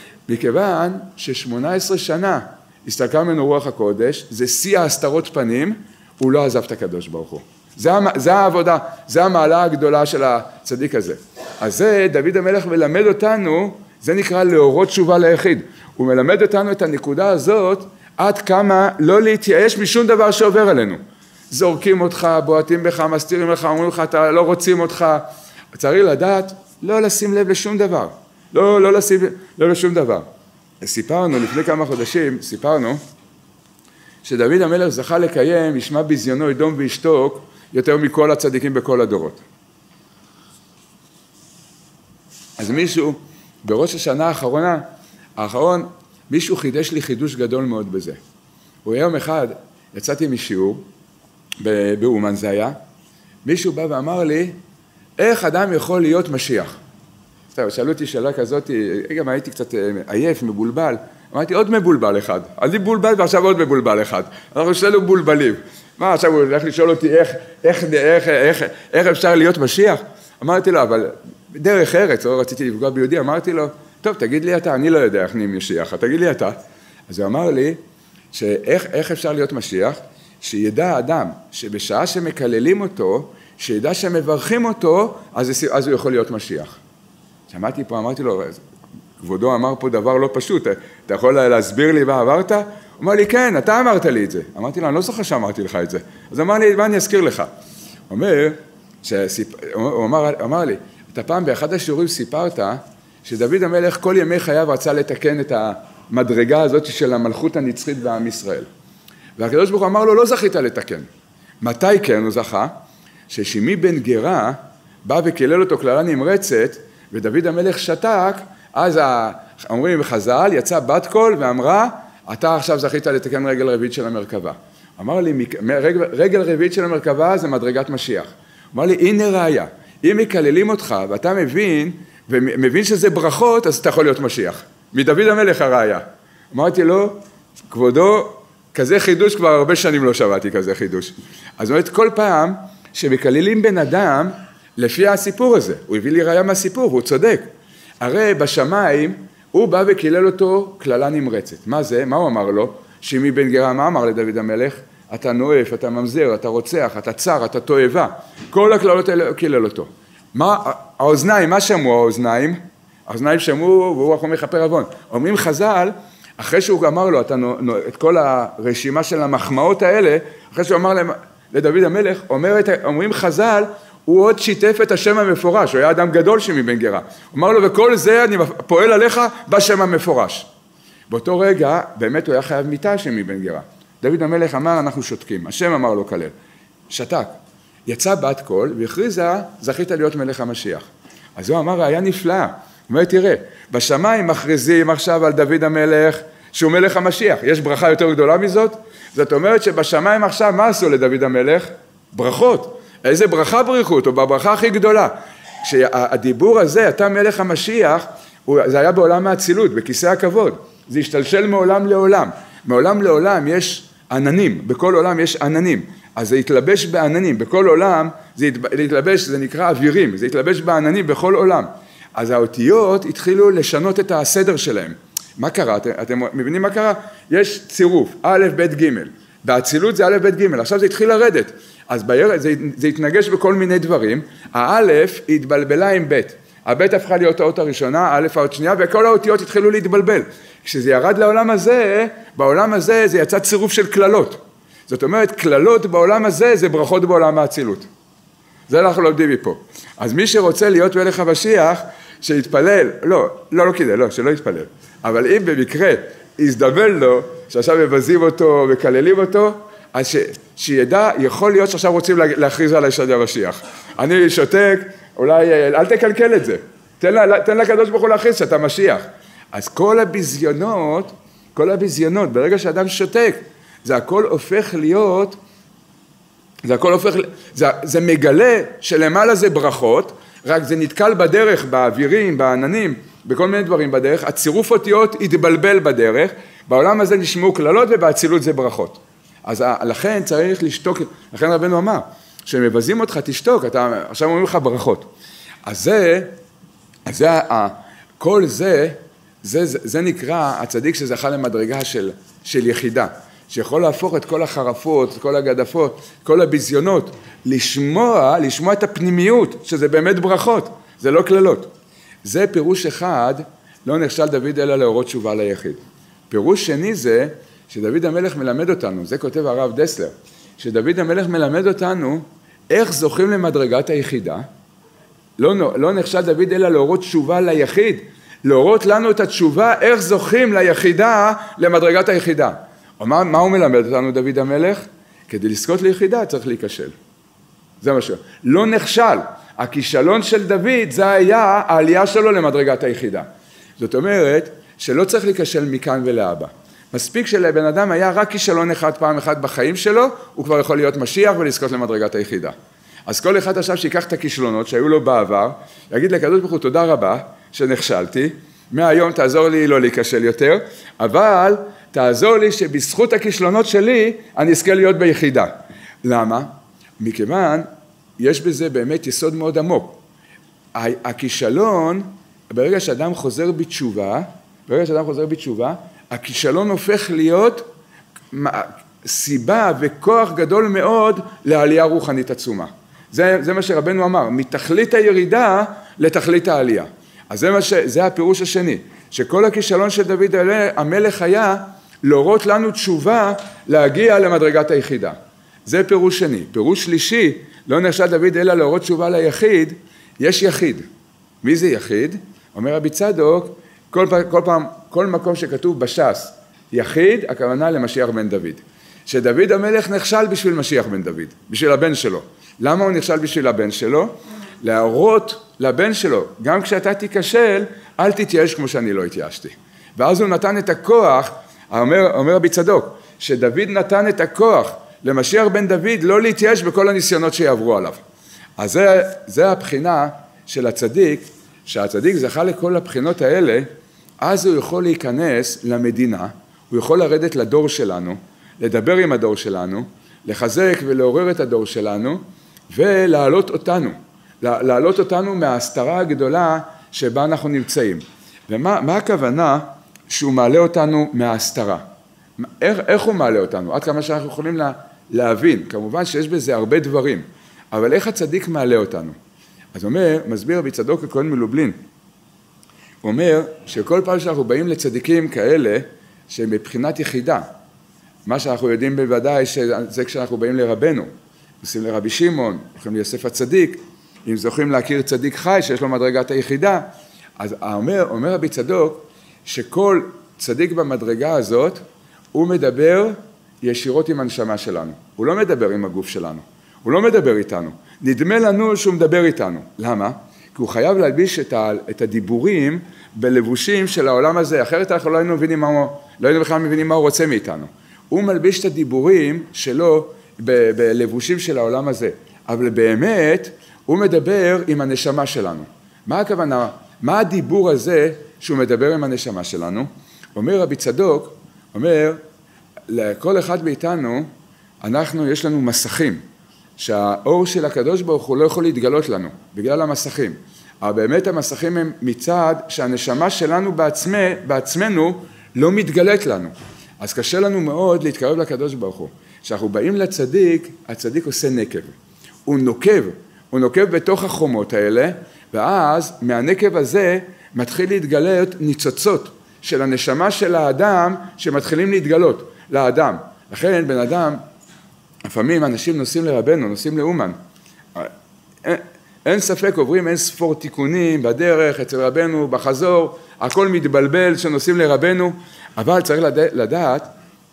מכיוון ששמונה עשרה שנה הסתלקה ממנו רוח הקודש, זה שיא ההסתרות פנים, הוא לא עזב את הקדוש ברוך הוא. זה, זה העבודה, זה המעלה הגדולה של הצדיק הזה. אז זה דוד המלך מלמד אותנו, זה נקרא להורות תשובה ליחיד. הוא מלמד אותנו את הנקודה הזאת, עד כמה לא להתייאש משום דבר שעובר עלינו. זורקים אותך, בועטים בך, מסתירים לך, אומרים לך, אתה לא רוצים אותך. צריך לדעת, לא לשים לב לשום דבר. לא, לא לשים לב לשום דבר. סיפרנו, לפני כמה חודשים, סיפרנו, שדוד המלך זכה לקיים, ישמע בזיונו, ידום וישתוק, יותר מכל הצדיקים בכל הדורות. אז מישהו, בראש השנה האחרונה, האחרון, מישהו חידש לי חידוש גדול מאוד בזה. הוא יום אחד, יצאתי משיעור, באומן זה היה, מישהו בא ואמר לי, איך אדם יכול להיות משיח? טוב, שאלו אותי שאלה כזאת, גם הייתי קצת עייף, מבולבל, אמרתי, עוד מבולבל אחד, אני מבולבל ועכשיו עוד מבולבל אחד, אנחנו שנינו מבולבלים. מה, עכשיו הוא הולך לשאול אותי איך, איך, איך, איך, איך אפשר להיות משיח? אמרתי לו, אבל דרך ארץ, או רציתי לפגוע ביהודי, אמרתי לו, טוב, תגיד לי אתה, אני לא יודע איך נהיים משיח, תגיד לי אתה. אז הוא אמר לי, שאיך, איך אפשר להיות משיח? שידע האדם שבשעה שמקללים אותו, שידע שמברכים אותו, אז, אז הוא יכול להיות משיח. שמעתי פה, אמרתי לו, כבודו אמר פה דבר לא פשוט, אתה יכול להסביר לי מה עברת? הוא אמר לי, כן, אתה אמרת לי את זה. אמרתי לו, אני לא זוכר שאמרתי לך את זה. אז אמר לי, מה אני אזכיר לך? הוא אומר, שסיפ... הוא אמר, אמר לי, אתה פעם באחד השיעורים סיפרת שדוד המלך כל ימי חייו רצה לתקן את המדרגה הזאת של המלכות הנצחית בעם ישראל. והקדוש ברוך הוא אמר לו, לא זכית לתקן. מתי כן הוא זכה? ששימי בן גרה בא וקילל אותו קללה נמרצת, ודוד המלך שתק, אז אומרים חז"ל, יצא בת קול ואמרה, אתה עכשיו זכית לתקן רגל רביעית של המרכבה. אמר לי, רגל, רגל רביעית של המרכבה זה מדרגת משיח. אמר לי, הנה ראיה, אם מקללים אותך ואתה מבין, ומבין שזה ברכות, אז אתה יכול להיות משיח. מדוד המלך הראיה. אמרתי לו, כבודו, כזה חידוש כבר הרבה שנים לא שמעתי כזה חידוש. אז אומרת, כל פעם שמקללים בן אדם, לפי הסיפור הזה, הוא הביא לי ראיה מהסיפור, והוא צודק. הרי בשמיים, הוא בא וקילל אותו כללה נמרצת. מה זה? מה הוא אמר לו? שימי בן גרה, מה אמר לדוד המלך? אתה נואף, אתה ממזר, אתה רוצח, אתה צר, אתה תועבה. כל הכללות האלה קילל אותו. מה, האוזניים, מה שמעו האוזניים? האוזניים שמעו, והוא רק אומר כפר עוון. אומרים חז"ל, אחרי שהוא אמר לו, אתה נו, נו, את כל הרשימה של המחמאות האלה, אחרי שהוא אמר לדוד המלך, אומרת, אומרים חז"ל, הוא עוד שיתף את השם המפורש, הוא היה אדם גדול שמי בן גרה. הוא אמר לו, וכל זה אני פועל עליך בשם המפורש. באותו רגע, באמת הוא היה חייב מיתה שמי בן גרה. דוד המלך אמר, אנחנו שותקים. השם אמר לו כלל. שתק. יצא בת קול והכריזה, זכית להיות מלך המשיח. אז הוא אמר, היה נפלא. הוא אומר, תראה, בשמיים מכריזים עכשיו על דוד המלך, שהוא מלך המשיח. יש ברכה יותר גדולה מזאת? זאת אומרת שבשמיים עכשיו, מה עשו לדוד המלך? ברכות. איזה ברכה ברכו אותו? בברכה הכי גדולה. כשהדיבור הזה, אתה מלך המשיח, זה היה בעולם האצילות, בכיסא הכבוד. זה השתלשל מעולם לעולם. מעולם לעולם יש עננים, בכל עולם יש עננים. אז זה התלבש בעננים, בכל עולם זה התלבש, זה נקרא אווירים, זה התלבש בעננים בכל עולם. אז האותיות התחילו לשנות את הסדר שלהם. מה קרה? אתם, אתם מבינים מה קרה? יש צירוף, א', ב', ג'. באצילות זה א', ב', ג'. עכשיו זה התחיל לרדת. אז בירד, זה, זה התנגש בכל מיני דברים. האלף התבלבלה עם ב'. הב' הפכה להיות האות הראשונה, א' האות שנייה, וכל האותיות התחילו להתבלבל. כשזה ירד לעולם הזה, בעולם הזה זה יצא צירוף של כללות. זאת אומרת, כללות בעולם הזה זה ברכות בעולם האצילות. זה אנחנו לומדים מפה. אז מי שרוצה להיות מלך המשיח, שיתפלל, לא, לא, לא כדי, לא, שלא יתפלל. אבל אם במקרה יזדמן לו, שעכשיו מבזים אותו וכללים אותו, אז ש, שידע, יכול להיות שעכשיו רוצים להכריז עליי שאני המשיח. אני שותק, אולי, אל תקלקל את זה. תן, לה, תן לקדוש ברוך הוא להכריז שאתה משיח. אז כל הביזיונות, כל הביזיונות, ברגע שאדם שותק, זה הכל הופך להיות, זה הכל הופך, זה, זה מגלה שלמעלה זה ברכות, רק זה נתקל בדרך, באווירים, בעננים, בכל מיני דברים בדרך, הצירוף אותיות התבלבל בדרך, בעולם הזה נשמעו כללות ובאצילות זה ברכות. אז לכן צריך לשתוק, לכן רבנו אמר, שמבזים אותך תשתוק, אתה, עכשיו אומרים לך ברכות. אז זה, אז זה, כל זה, זה, זה, זה נקרא הצדיק שזכה למדרגה של, של יחידה, שיכול להפוך את כל החרפות, כל הגדפות, כל הביזיונות, לשמוע, לשמוע את הפנימיות, שזה באמת ברכות, זה לא כללות. זה פירוש אחד, לא נכשל דוד אלא להורות תשובה ליחיד. פירוש שני זה, שדוד המלך מלמד אותנו, זה כותב הרב דסלר, שדוד המלך מלמד אותנו, איך זוכים למדרגת היחידה, לא, לא נכשל דוד אלא להורות תשובה ליחיד, להורות לנו את התשובה, איך זוכים ליחידה, למדרגת היחידה. מה, מה הוא מלמד אותנו דוד המלך? כדי לזכות ליחידה צריך להיכשל. זה מה ש... לא נכשל. הכישלון של דוד זה היה העלייה שלו למדרגת היחידה. זאת אומרת שלא צריך להיכשל מכאן ולהבא. מספיק שלבן אדם היה רק כישלון אחד פעם אחת בחיים שלו, הוא כבר יכול להיות משיח ולזכות למדרגת היחידה. אז כל אחד עכשיו שיקח את הכישלונות שהיו לו בעבר, יגיד לקדוש ברוך הוא תודה רבה שנכשלתי, מהיום תעזור לי לא להיכשל יותר, אבל תעזור לי שבזכות הכישלונות שלי אני אזכה להיות ביחידה. למה? מכיוון יש בזה באמת יסוד מאוד עמוק. הכישלון, ברגע שאדם חוזר בתשובה, ברגע שאדם חוזר בתשובה, הכישלון הופך להיות סיבה וכוח גדול מאוד לעלייה רוחנית עצומה. זה, זה מה שרבנו אמר, מתכלית הירידה לתכלית העלייה. אז זה, ש... זה הפירוש השני, שכל הכישלון של דוד המלך היה להורות לנו תשובה להגיע למדרגת היחידה. זה פירוש שני. פירוש שלישי, לא נחשב דוד אלא להורות תשובה ליחיד, יש יחיד. מי זה יחיד? אומר רבי צדוק, כל, כל פעם, כל מקום שכתוב בש"ס, יחיד, הכוונה למשיח בן דוד. שדוד המלך נכשל בשביל משיח בן דוד, בשביל הבן שלו. למה הוא נכשל בשביל הבן שלו? להראות לבן שלו, גם כשאתה תיכשל, אל תתייאש כמו שאני לא התייאשתי. ואז הוא נתן את הכוח, אומר, אומר רבי צדוק, שדוד נתן את הכוח למשיח בן דוד לא להתייאש בכל הניסיונות שיעברו עליו. אז זה, זה הבחינה של הצדיק, שהצדיק זכה לכל הבחינות האלה, אז הוא יכול להיכנס למדינה, הוא יכול לרדת לדור שלנו, לדבר עם הדור שלנו, לחזק ולעורר את הדור שלנו, ולהעלות אותנו, להעלות אותנו מההסתרה הגדולה שבה אנחנו נמצאים. ומה מה הכוונה שהוא מעלה אותנו מההסתרה? איך, איך הוא מעלה אותנו? עד כמה שאנחנו יכולים לה, להבין, כמובן שיש בזה הרבה דברים, אבל איך הצדיק מעלה אותנו? אז אומר, מסביר רבי צדוק הכהן מלובלין, הוא אומר שכל פעם שאנחנו באים לצדיקים כאלה, שהם מבחינת יחידה, מה שאנחנו יודעים בוודאי שזה כשאנחנו באים לרבנו, עושים לרבי שמעון, הולכים ליוסף הצדיק, אם זוכים להכיר צדיק חי שיש לו מדרגת היחידה, אז אומר, אומר רבי צדוק שכל צדיק במדרגה הזאת, הוא מדבר ישירות עם הנשמה שלנו, הוא לא מדבר עם הגוף שלנו, הוא לא מדבר איתנו, נדמה לנו שהוא מדבר איתנו, למה? כי הוא חייב להלביש את, ה, את הדיבורים בלבושים של העולם הזה, אחרת אנחנו לא היינו מבינים מה הוא, לא היינו בכלל מבינים מה הוא רוצה מאיתנו, הוא מלביש את הדיבורים שלו ב, בלבושים של העולם הזה, אבל באמת הוא מדבר עם הנשמה שלנו. מה הכוונה? מה הדיבור הזה שהוא מדבר עם הנשמה שלנו? אומר רבי צדוק, אומר, לכל אחד מאיתנו, אנחנו, יש לנו מסכים, שהאור של הקדוש ברוך הוא לא יכול להתגלות לנו, בגלל המסכים. אבל באמת המסכים הם מצד שהנשמה שלנו בעצמי, בעצמנו לא מתגלת לנו. אז קשה לנו מאוד להתקרב לקדוש ברוך הוא. כשאנחנו באים לצדיק, הצדיק עושה נקב. הוא נוקב, הוא נוקב בתוך החומות האלה, ואז מהנקב הזה מתחיל להתגלות ניצוצות של הנשמה של האדם שמתחילים להתגלות לאדם. לכן בן אדם, לפעמים אנשים נוסעים לרבנו, נוסעים לאומן. אין, אין ספק, עוברים אין ספור תיקונים בדרך, אצל רבנו, בחזור, הכל מתבלבל שנוסעים לרבנו, אבל צריך לדעת, לדעת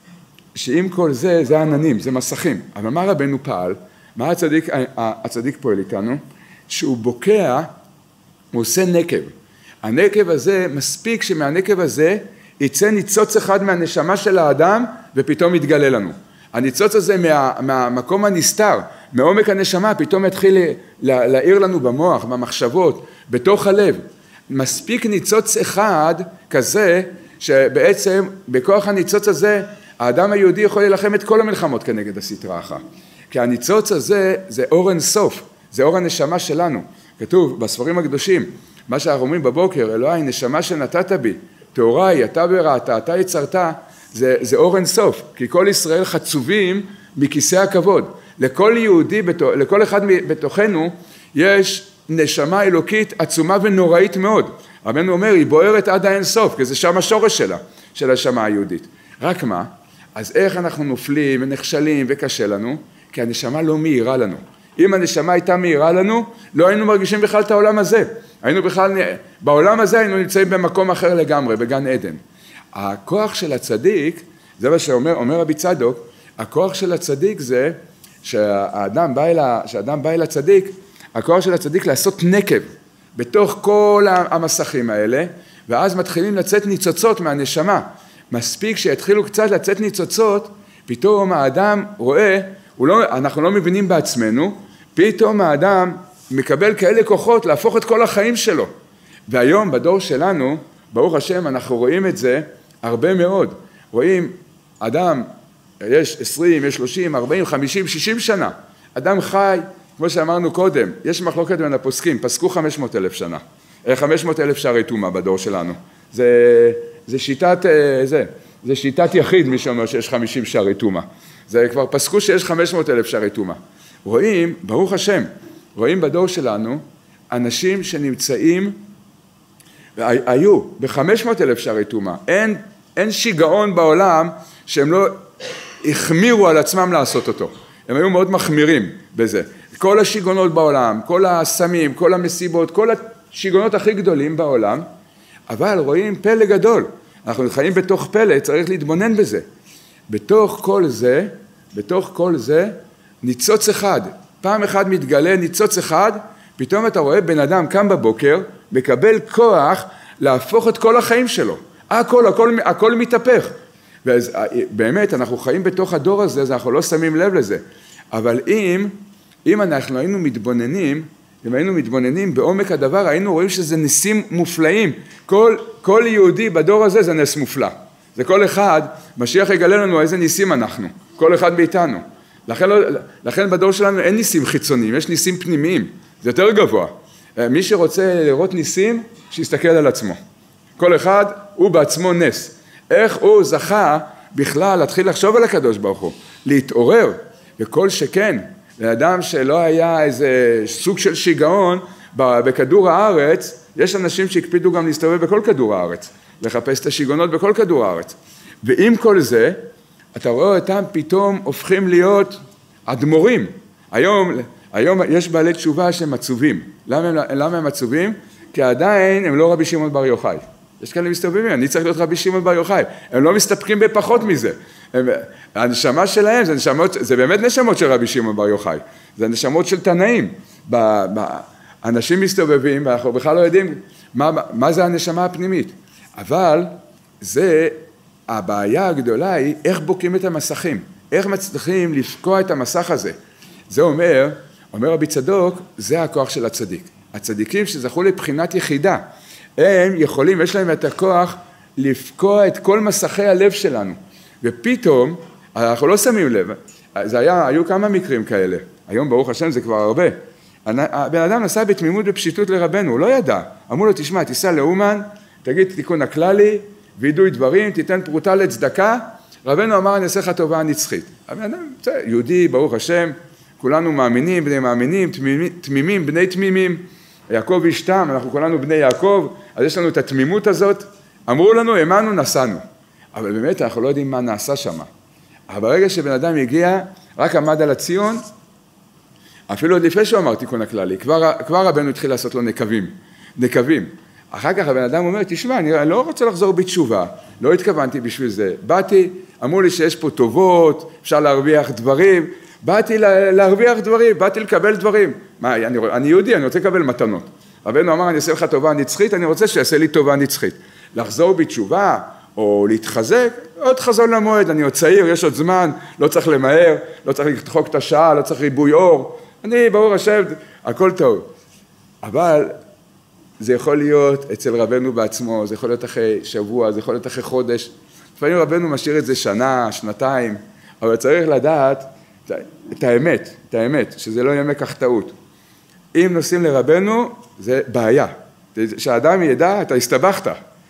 שעם כל זה, זה עננים, זה מסכים. אבל מה רבנו פעל? מה הצדיק, הצדיק פועל איתנו? שהוא בוקע, הוא עושה נקב. הנקב הזה, מספיק שמהנקב הזה יצא ניצוץ אחד מהנשמה של האדם ופתאום יתגלה לנו. הניצוץ הזה מה, מהמקום הנסתר, מעומק הנשמה, פתאום יתחיל לה, להעיר לנו במוח, במחשבות, בתוך הלב. מספיק ניצוץ אחד כזה, שבעצם בכוח הניצוץ הזה, האדם היהודי יכול להילחם את כל המלחמות כנגד הסטרה אחת. כי הניצוץ הזה זה אור אין סוף, זה אור הנשמה שלנו. כתוב בספרים הקדושים, מה שאנחנו אומרים בבוקר, אלוהי, נשמה שנתת בי, תאוריי, אתה בראת, אתה יצרת, זה, זה אור אין סוף, כי כל ישראל חצובים מכיסא הכבוד. לכל יהודי, לכל אחד בתוכנו, יש נשמה אלוקית עצומה ונוראית מאוד. רבנו אומר, היא בוערת עד האין סוף, כי זה שם השורש שלה, של הנשמה היהודית. רק מה? אז איך אנחנו נופלים ונכשלים וקשה לנו? כי הנשמה לא מהירה לנו. אם הנשמה הייתה מהירה לנו, לא היינו מרגישים בכלל את העולם הזה. היינו בכלל, בעולם הזה היינו נמצאים במקום אחר לגמרי, בגן עדן. הכוח של הצדיק, זה מה שאומר, אומר רבי צדוק, הכוח של הצדיק זה שהאדם בא אל, שהאדם בא אל הצדיק, הכוח של הצדיק לעשות נקב בתוך כל המסכים האלה, ואז מתחילים לצאת ניצוצות מהנשמה. מספיק שיתחילו קצת לצאת ניצוצות, פתאום האדם רואה, לא, אנחנו לא מבינים בעצמנו, פתאום האדם מקבל כאלה כוחות להפוך את כל החיים שלו. והיום בדור שלנו, ברוך השם, אנחנו רואים את זה הרבה מאוד. רואים אדם, יש עשרים, יש שלושים, ארבעים, חמישים, שישים שנה. אדם חי, כמו שאמרנו קודם, יש מחלוקת בין הפוסקים, פסקו חמש מאות אלף שנה. חמש מאות אלף שערי טומאה בדור שלנו. זה, זה שיטת, זה, זה שיטת יחיד, מי שאומר שיש חמישים שערי טומאה. זה כבר פסקו שיש חמש מאות אלף שערי טומאה. רואים, ברוך השם, רואים בדור שלנו, אנשים שנמצאים היו ב-חמש מאות אלף שערי טומאה, אין, אין שיגעון בעולם שהם לא החמירו על עצמם לעשות אותו, הם היו מאוד מחמירים בזה, כל השיגעונות בעולם, כל הסמים, כל המסיבות, כל השיגעונות הכי גדולים בעולם, אבל רואים פלא גדול, אנחנו חיים בתוך פלא, צריך להתבונן בזה, בתוך כל זה, בתוך כל זה, ניצוץ אחד, פעם אחד מתגלה ניצוץ אחד, פתאום אתה רואה בן אדם קם בבוקר, מקבל כוח להפוך את כל החיים שלו, הכל, הכל, הכל מתהפך, ובאמת אנחנו חיים בתוך הדור הזה, אז אנחנו לא שמים לב לזה, אבל אם, אם אנחנו היינו מתבוננים, אם היינו מתבוננים בעומק הדבר, היינו רואים שזה ניסים מופלאים, כל, כל יהודי בדור הזה זה נס מופלא, זה כל אחד, משיח יגלה לנו איזה ניסים אנחנו, כל אחד מאיתנו, לכן, לא, לכן בדור שלנו אין ניסים חיצוניים, יש ניסים פנימיים, זה יותר גבוה, מי שרוצה לראות ניסים, שיסתכל על עצמו, כל אחד הוא בעצמו נס, איך הוא זכה בכלל להתחיל לחשוב על הקדוש ברוך הוא, להתעורר, וכל שכן, לאדם שלא היה איזה סוג של שיגעון בכדור הארץ, יש אנשים שהקפידו גם להסתובב בכל כדור הארץ, לחפש את השיגעונות בכל כדור הארץ. ועם כל זה, אתה רואה אותם פתאום הופכים להיות אדמו"רים. היום, היום יש בעלי תשובה שהם עצובים. למה הם, למה הם עצובים? כי עדיין הם לא רבי שמעון בר יוחאי. יש כאלה מסתובבים, אני צריך להיות רבי שמעון בר יוחאי. הם לא מסתפקים בפחות מזה. הם, הנשמה שלהם, זה, נשמות, זה באמת נשמות של רבי שמעון בר יוחאי. זה נשמות של תנאים. ב, ב, אנשים מסתובבים, ואנחנו בכלל לא יודעים מה, מה זה הנשמה הפנימית. אבל זה, הבעיה הגדולה היא איך בוקעים את המסכים. איך מצליחים לפקוע את המסך הזה. זה אומר, אומר רבי צדוק, זה הכוח של הצדיק. הצדיקים שזכו לבחינת יחידה, הם יכולים, יש להם את הכוח לפקוע את כל מסכי הלב שלנו. ופתאום, אנחנו לא שמים לב, זה היה, היו כמה מקרים כאלה, היום ברוך השם זה כבר הרבה. הבן אדם נסע בתמימות בפשיטות לרבנו, הוא לא ידע, אמרו לו תשמע, תיסע לאומן, תגיד תיקון הכללי, וידוי דברים, תיתן פרוטה לצדקה, רבנו אמר אני אעשה לך טובה הנצחית. הבן אדם, יהודי ברוך השם, כולנו מאמינים, בני מאמינים, תמימים, תמימים בני תמימים, יעקב אשתם, אנחנו כולנו בני יעקב, אז יש לנו את התמימות הזאת, אמרו לנו, האמנו, נסענו. אבל באמת אנחנו לא יודעים מה נעשה שם. אבל ברגע שבן אדם הגיע, רק עמד על הציון, אפילו עוד לפני שהוא אמר תיקון הכללי, כבר, כבר רבנו התחיל לעשות לו נקבים, נקבים. אחר כך הבן אדם אומר, תשמע, אני לא רוצה לחזור בתשובה, לא התכוונתי בשביל זה. באתי, אמרו לי שיש פה טובות, אפשר להרוויח דברים, באתי להרוויח דברים, באתי לקבל דברים. מה, אני, אני יהודי, אני רוצה לקבל מתנות. רבנו אמר, אני אעשה לך טובה נצחית, אני רוצה שיעשה לי טובה נצחית. לחזור בתשובה, או להתחזק, עוד חזון למועד, אני עוד צעיר, יש עוד זמן, לא צריך למהר, לא צריך לדחוק את השעה, לא צריך ריבוי אור. אני, ברור השם, הכל טוב. אבל זה יכול להיות אצל רבנו בעצמו, זה יכול להיות אחרי שבוע, זה יכול להיות אחרי חודש. לפעמים רבנו משאיר את זה שנה, שנתיים, אבל צריך לדעת את האמת, את האמת, שזה לא יהיה מקח טעות. אם נוסעים לרבנו, זה בעיה. שהאדם ידע, אתה הסתבכת.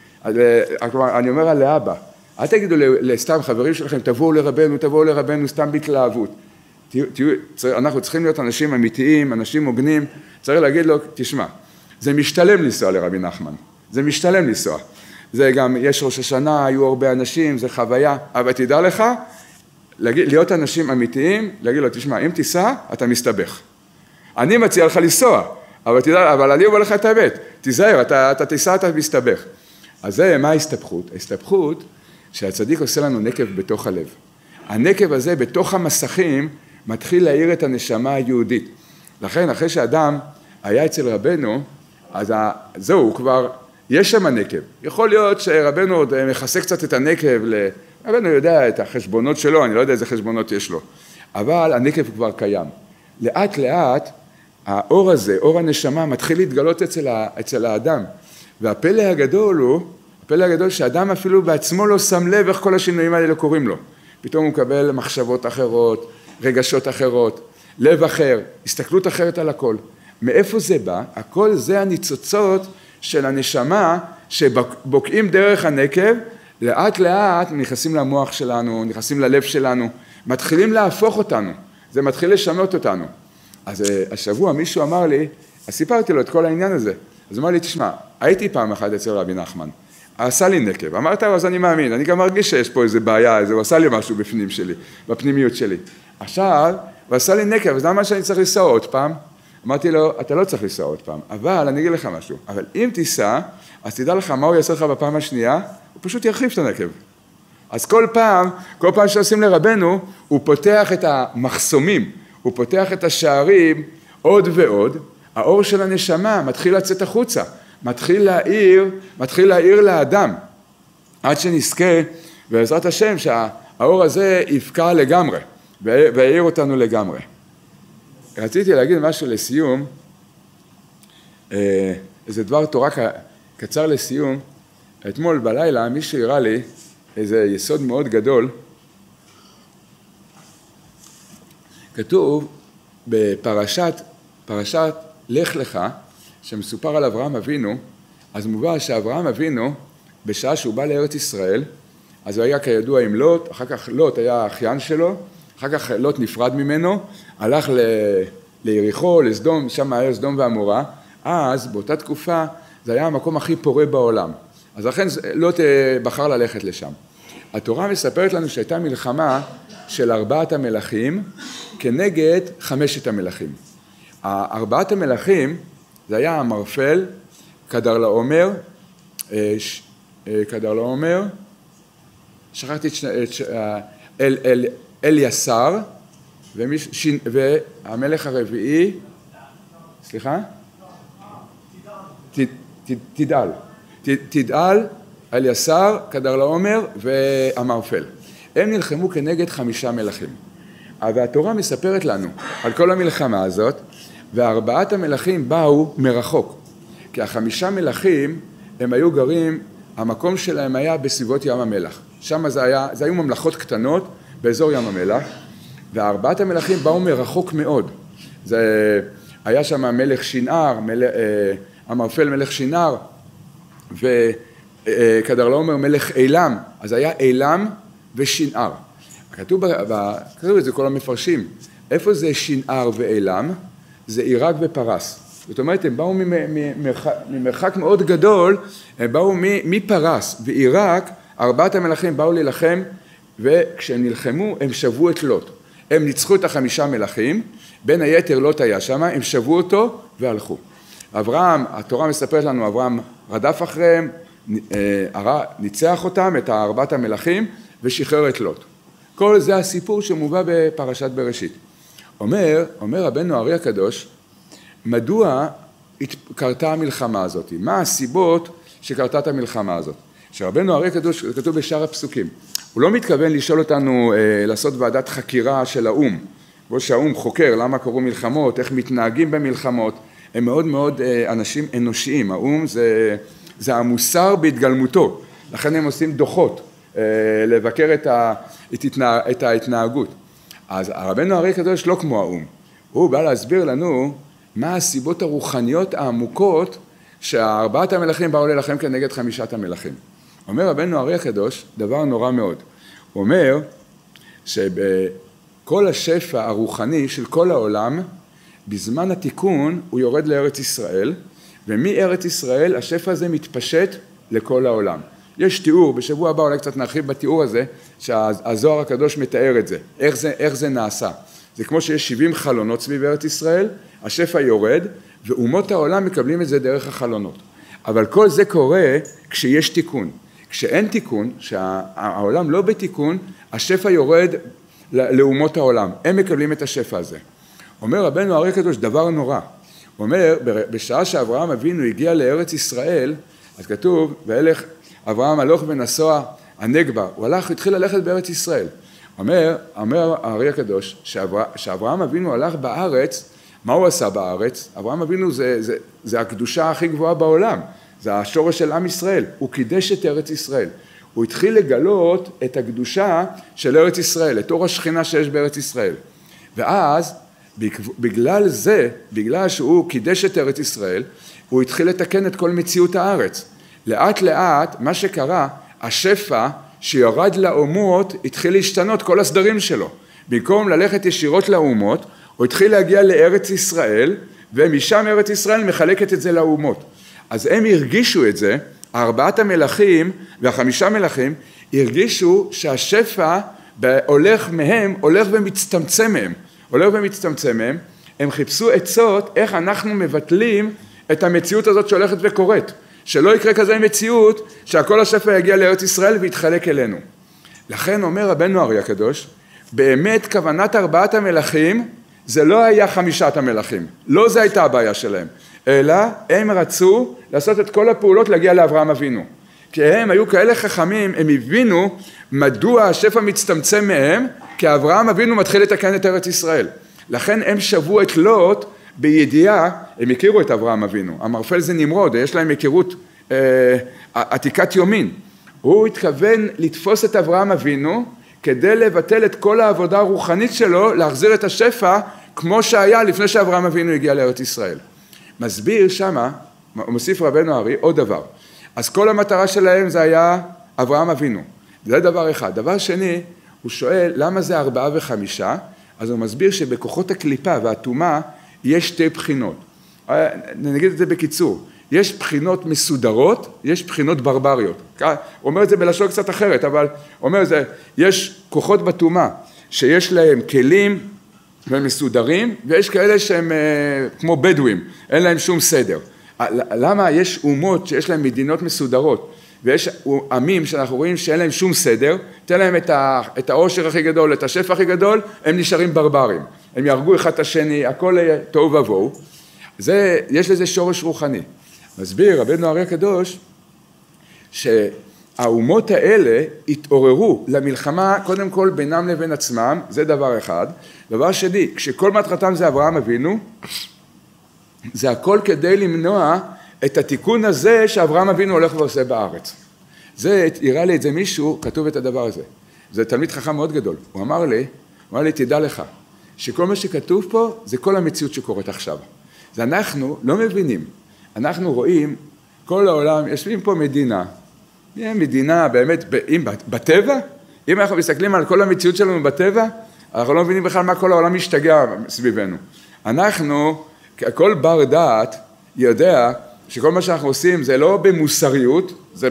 אני אומר על לאבא, אל תגידו לסתם חברים שלכם, תבואו לרבנו, תבואו לרבנו, סתם בהתלהבות. אנחנו צריכים להיות אנשים אמיתיים, אנשים הוגנים, צריך להגיד לו, תשמע, זה משתלם לנסוע לרבי נחמן, זה משתלם לנסוע. זה גם, יש ראש השנה, היו הרבה אנשים, זה חוויה, אבל תדע לך, להיות אנשים אמיתיים, להגיד לו, תשמע, אם תיסע, אתה מסתבך. אני מציע לך לנסוע, אבל תדע, אבל אני אומר לך את האמת, תיזהר, אתה, אתה תיסע, אתה מסתבך. אז זה, מה ההסתבכות? ההסתבכות שהצדיק עושה לנו נקב בתוך הלב. הנקב הזה בתוך המסכים מתחיל להאיר את הנשמה היהודית. לכן, אחרי שאדם היה אצל רבנו, אז זהו, הוא כבר, יש שם נקב. יכול להיות שרבנו עוד מכסה קצת את הנקב, רבנו יודע את החשבונות שלו, אני לא יודע איזה חשבונות יש לו, אבל הנקב כבר קיים. לאט לאט, האור הזה, אור הנשמה, מתחיל להתגלות אצל, אצל האדם. והפלא הגדול הוא, הפלא הגדול שהאדם אפילו בעצמו לא שם לב איך כל השינויים האלה קוראים לו. פתאום הוא מקבל מחשבות אחרות, רגשות אחרות, לב אחר, הסתכלות אחרת על הכל. מאיפה זה בא? הכל זה הניצוצות של הנשמה שבוקעים דרך הנקב, לאט לאט נכנסים למוח שלנו, נכנסים ללב שלנו, מתחילים להפוך אותנו, זה מתחיל לשנות אותנו. אז השבוע מישהו אמר לי, אז סיפרתי לו את כל העניין הזה, אז הוא אמר לי, תשמע, הייתי פעם אחת אצל רבי נחמן, עשה לי נקב, אמרת לו אז אני מאמין, אני גם מרגיש שיש פה איזה בעיה, איזה, הוא עשה לי משהו בפנים שלי, בפנימיות שלי. עכשיו, הוא עשה לי נקב, אז למה שאני צריך לנסוע עוד פעם? אמרתי לו, אתה לא צריך לנסוע עוד פעם, אבל אני אגיד לך משהו, אבל אם תיסע, אז תדע לך מה הוא יעשה לך בפעם השנייה, הוא פשוט ירחיב את הנקב. אז כל פעם, כל פעם שעושים לרבנו, הוא פותח את המחסומים, הוא פותח את השערים עוד ועוד, האור של הנשמה מתחיל לצאת החוצה, מתחיל להאיר, מתחיל להאיר לאדם, עד שנזכה בעזרת השם שהאור הזה יפקע לגמרי, ויאיר אותנו לגמרי. רציתי להגיד משהו לסיום, איזה דבר תורה קצר לסיום. אתמול בלילה מישהו הראה לי איזה יסוד מאוד גדול. כתוב בפרשת, פרשת לך לך, שמסופר על אברהם אבינו, אז מובא שאברהם אבינו, בשעה שהוא בא לארץ ישראל, אז הוא היה כידוע עם לוט, אחר כך לוט היה אחיין שלו, אחר כך לוט נפרד ממנו, הלך ל... ליריחו, לסדום, שם היה סדום ועמורה, אז באותה תקופה זה היה המקום הכי פורה בעולם, אז לכן לוט בחר ללכת לשם. התורה מספרת לנו שהייתה מלחמה של ארבעת המלכים כנגד חמשת המלכים. ארבעת המלכים זה היה המרפל, קדרלאומר, קדרלאומר, שכחתי את אל, אל, אל יסר, ומיש, והמלך הרביעי, סליחה? תדעל. תדעל, אל יסר, קדרלאומר והמרפל. הם נלחמו כנגד חמישה מלכים. והתורה מספרת לנו על כל המלחמה הזאת, וארבעת המלכים באו מרחוק. כי החמישה מלכים הם היו גרים, המקום שלהם היה בסביבות ים המלח. שם זה היה, זה היו ממלכות קטנות באזור ים המלח, וארבעת המלכים באו מרחוק מאוד. זה היה שם מלך שינער, מלך, המרפל מלך שינער, וקדרלאומר מלך אילם, אז היה אילם ושינער. כתוב, כתוב את זה כל המפרשים, איפה זה שינער ואילם? זה עיראק ופרס. זאת אומרת, הם באו ממרחק, ממרחק מאוד גדול, הם באו מפרס ועיראק, ארבעת המלכים באו להילחם, וכשהם נלחמו הם שבו את לוט. הם ניצחו את החמישה מלכים, בין היתר לוט היה שם, הם שבו אותו והלכו. אברהם, התורה מספרת לנו, אברהם רדף אחריהם, ניצח אותם, את ארבעת המלכים, ושחרר את לוט. כל זה הסיפור שמובא בפרשת בראשית. אומר, אומר רבנו הארי הקדוש, מדוע קרתה המלחמה הזאת? מה הסיבות שקרתה את המלחמה הזאת? שרבנו הארי הקדוש כתוב בשאר הפסוקים. הוא לא מתכוון לשאול אותנו אה, לעשות ועדת חקירה של האום. כמו שהאום חוקר למה קרו מלחמות, איך מתנהגים במלחמות. הם מאוד מאוד אה, אנשים אנושיים. האום זה, זה המוסר בהתגלמותו. לכן הם עושים דוחות אה, לבקר את, ה, את, התנה, את ההתנהגות. אז רבנו הארי הקדוש לא כמו האום. הוא בא להסביר לנו מה הסיבות הרוחניות העמוקות שהארבעת המלכים באו להילחם כנגד חמישת המלכים. אומר רבנו הארי הקדוש דבר נורא מאוד. הוא אומר שבכל השפע הרוחני של כל העולם, בזמן התיקון הוא יורד לארץ ישראל, ומארץ ישראל השפע הזה מתפשט לכל העולם. יש תיאור, בשבוע הבא אולי קצת נרחיב בתיאור הזה, שהזוהר הקדוש מתאר את זה, איך זה, איך זה נעשה. זה כמו שיש שבעים חלונות סביב ארץ ישראל, השפע יורד, ואומות העולם מקבלים את זה דרך החלונות. אבל כל זה קורה כשיש תיקון. כשאין תיקון, שהעולם לא בתיקון, השפע יורד לאומות העולם. הם מקבלים את השפע הזה. אומר רבנו הארי הקדוש דבר נורא. הוא אומר, בשעה שאברהם אבינו הגיע לארץ ישראל, אז כתוב, והלך אברהם הלוך ונסוע הנגבה, הוא הלך, התחיל ללכת בארץ ישראל. אומר, אומר הארי הקדוש, שאבר, שאברהם אבינו הלך בארץ, מה הוא עשה בארץ? אברהם אבינו זה, זה, זה הקדושה הכי גבוהה בעולם, זה השורש של עם ישראל, הוא קידש את ארץ ישראל. הוא התחיל לגלות את הקדושה של ארץ ישראל, את אור השכינה שיש בארץ ישראל. ואז, בגלל זה, בגלל שהוא קידש את ארץ ישראל, הוא התחיל לתקן את כל מציאות הארץ. לאט לאט, מה שקרה, השפע שירד לאומות, התחיל להשתנות כל הסדרים שלו. במקום ללכת ישירות לאומות, הוא התחיל להגיע לארץ ישראל, ומשם ארץ ישראל מחלקת את זה לאומות. אז הם הרגישו את זה, ארבעת המלכים והחמישה מלכים הרגישו שהשפע הולך מהם, הולך ומצטמצם מהם, הולך ומצטמצם מהם, הם חיפשו עצות איך אנחנו מבטלים את המציאות הזאת שהולכת וקורית, שלא יקרה כזה מציאות שהכל השפע יגיע לארץ ישראל ויתחלק אלינו. לכן אומר רבנו אריה הקדוש, באמת כוונת ארבעת המלכים זה לא היה חמישת המלכים, לא זה הייתה הבעיה שלהם, אלא הם רצו לעשות את כל הפעולות להגיע לאברהם אבינו. כי הם היו כאלה חכמים, הם הבינו מדוע השפע מצטמצם מהם, כי אברהם אבינו מתחיל לתקן את ארץ ישראל. לכן הם שבו את לוט בידיעה, הם הכירו את אברהם אבינו, המרפל זה נמרוד, יש להם הכירות אה, עתיקת יומין. הוא התכוון לתפוס את אברהם אבינו, כדי לבטל את כל העבודה הרוחנית שלו, להחזיר את השפע כמו שהיה לפני שאברהם אבינו הגיע לארץ ישראל. מסביר שמה, מוסיף רבנו ארי, עוד דבר. אז כל המטרה שלהם זה היה אברהם אבינו. זה דבר אחד. דבר שני, הוא שואל למה זה ארבעה וחמישה, אז הוא מסביר שבכוחות הקליפה והטומאה יש שתי בחינות. נגיד את זה בקיצור. יש בחינות מסודרות, יש בחינות ברבריות. הוא אומר את זה בלשון קצת אחרת, אבל הוא אומר את זה, יש כוחות בטומאה שיש להם כלים ומסודרים, ויש כאלה שהם כמו בדואים, אין להם שום סדר. למה יש אומות שיש להם מדינות מסודרות, ויש עמים שאנחנו רואים שאין להם שום סדר, תן להם את העושר הכי גדול, את השפע הכי גדול, הם נשארים ברברים. הם יהרגו אחד את השני, הכל טוב ובואו. זה, יש לזה שורש רוחני. מסביר רבנו אריה הקדוש שהאומות האלה התעוררו למלחמה קודם כל בינם לבין עצמם, זה דבר אחד. דבר שני, כשכל מטרתם זה אברהם אבינו, זה הכל כדי למנוע את התיקון הזה שאברהם אבינו הולך ועושה בארץ. זה, יראה לי את זה מישהו, כתוב את הדבר הזה. זה תלמיד חכם מאוד גדול. הוא אמר לי, הוא אמר לי, תדע לך, שכל מה שכתוב פה זה כל המציאות שקורית עכשיו. זה אנחנו לא מבינים. אנחנו רואים, כל העולם, יושבים פה מדינה, מדינה באמת, אם בטבע, אם אנחנו מסתכלים על כל המציאות שלנו בטבע, אנחנו לא מבינים בכלל מה כל העולם משתגע סביבנו. אנחנו, כל בר דעת יודע שכל מה שאנחנו עושים זה לא במוסריות, זה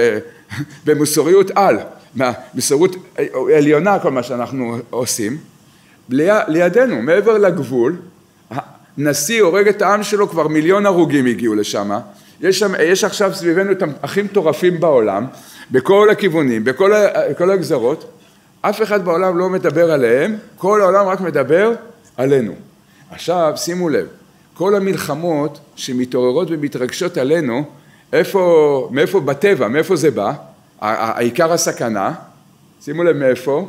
במוסריות על, במוסריות עליונה כל מה שאנחנו עושים, לידינו, מעבר לגבול, נשיא הורג את העם שלו, כבר מיליון הרוגים הגיעו לשם, יש, שם, יש עכשיו סביבנו את הכי מטורפים בעולם, בכל הכיוונים, בכל, בכל הגזרות, אף אחד בעולם לא מדבר עליהם, כל העולם רק מדבר עלינו. עכשיו שימו לב, כל המלחמות שמתעוררות ומתרגשות עלינו, איפה, מאיפה בטבע, מאיפה זה בא? העיקר הסכנה, שימו לב מאיפה,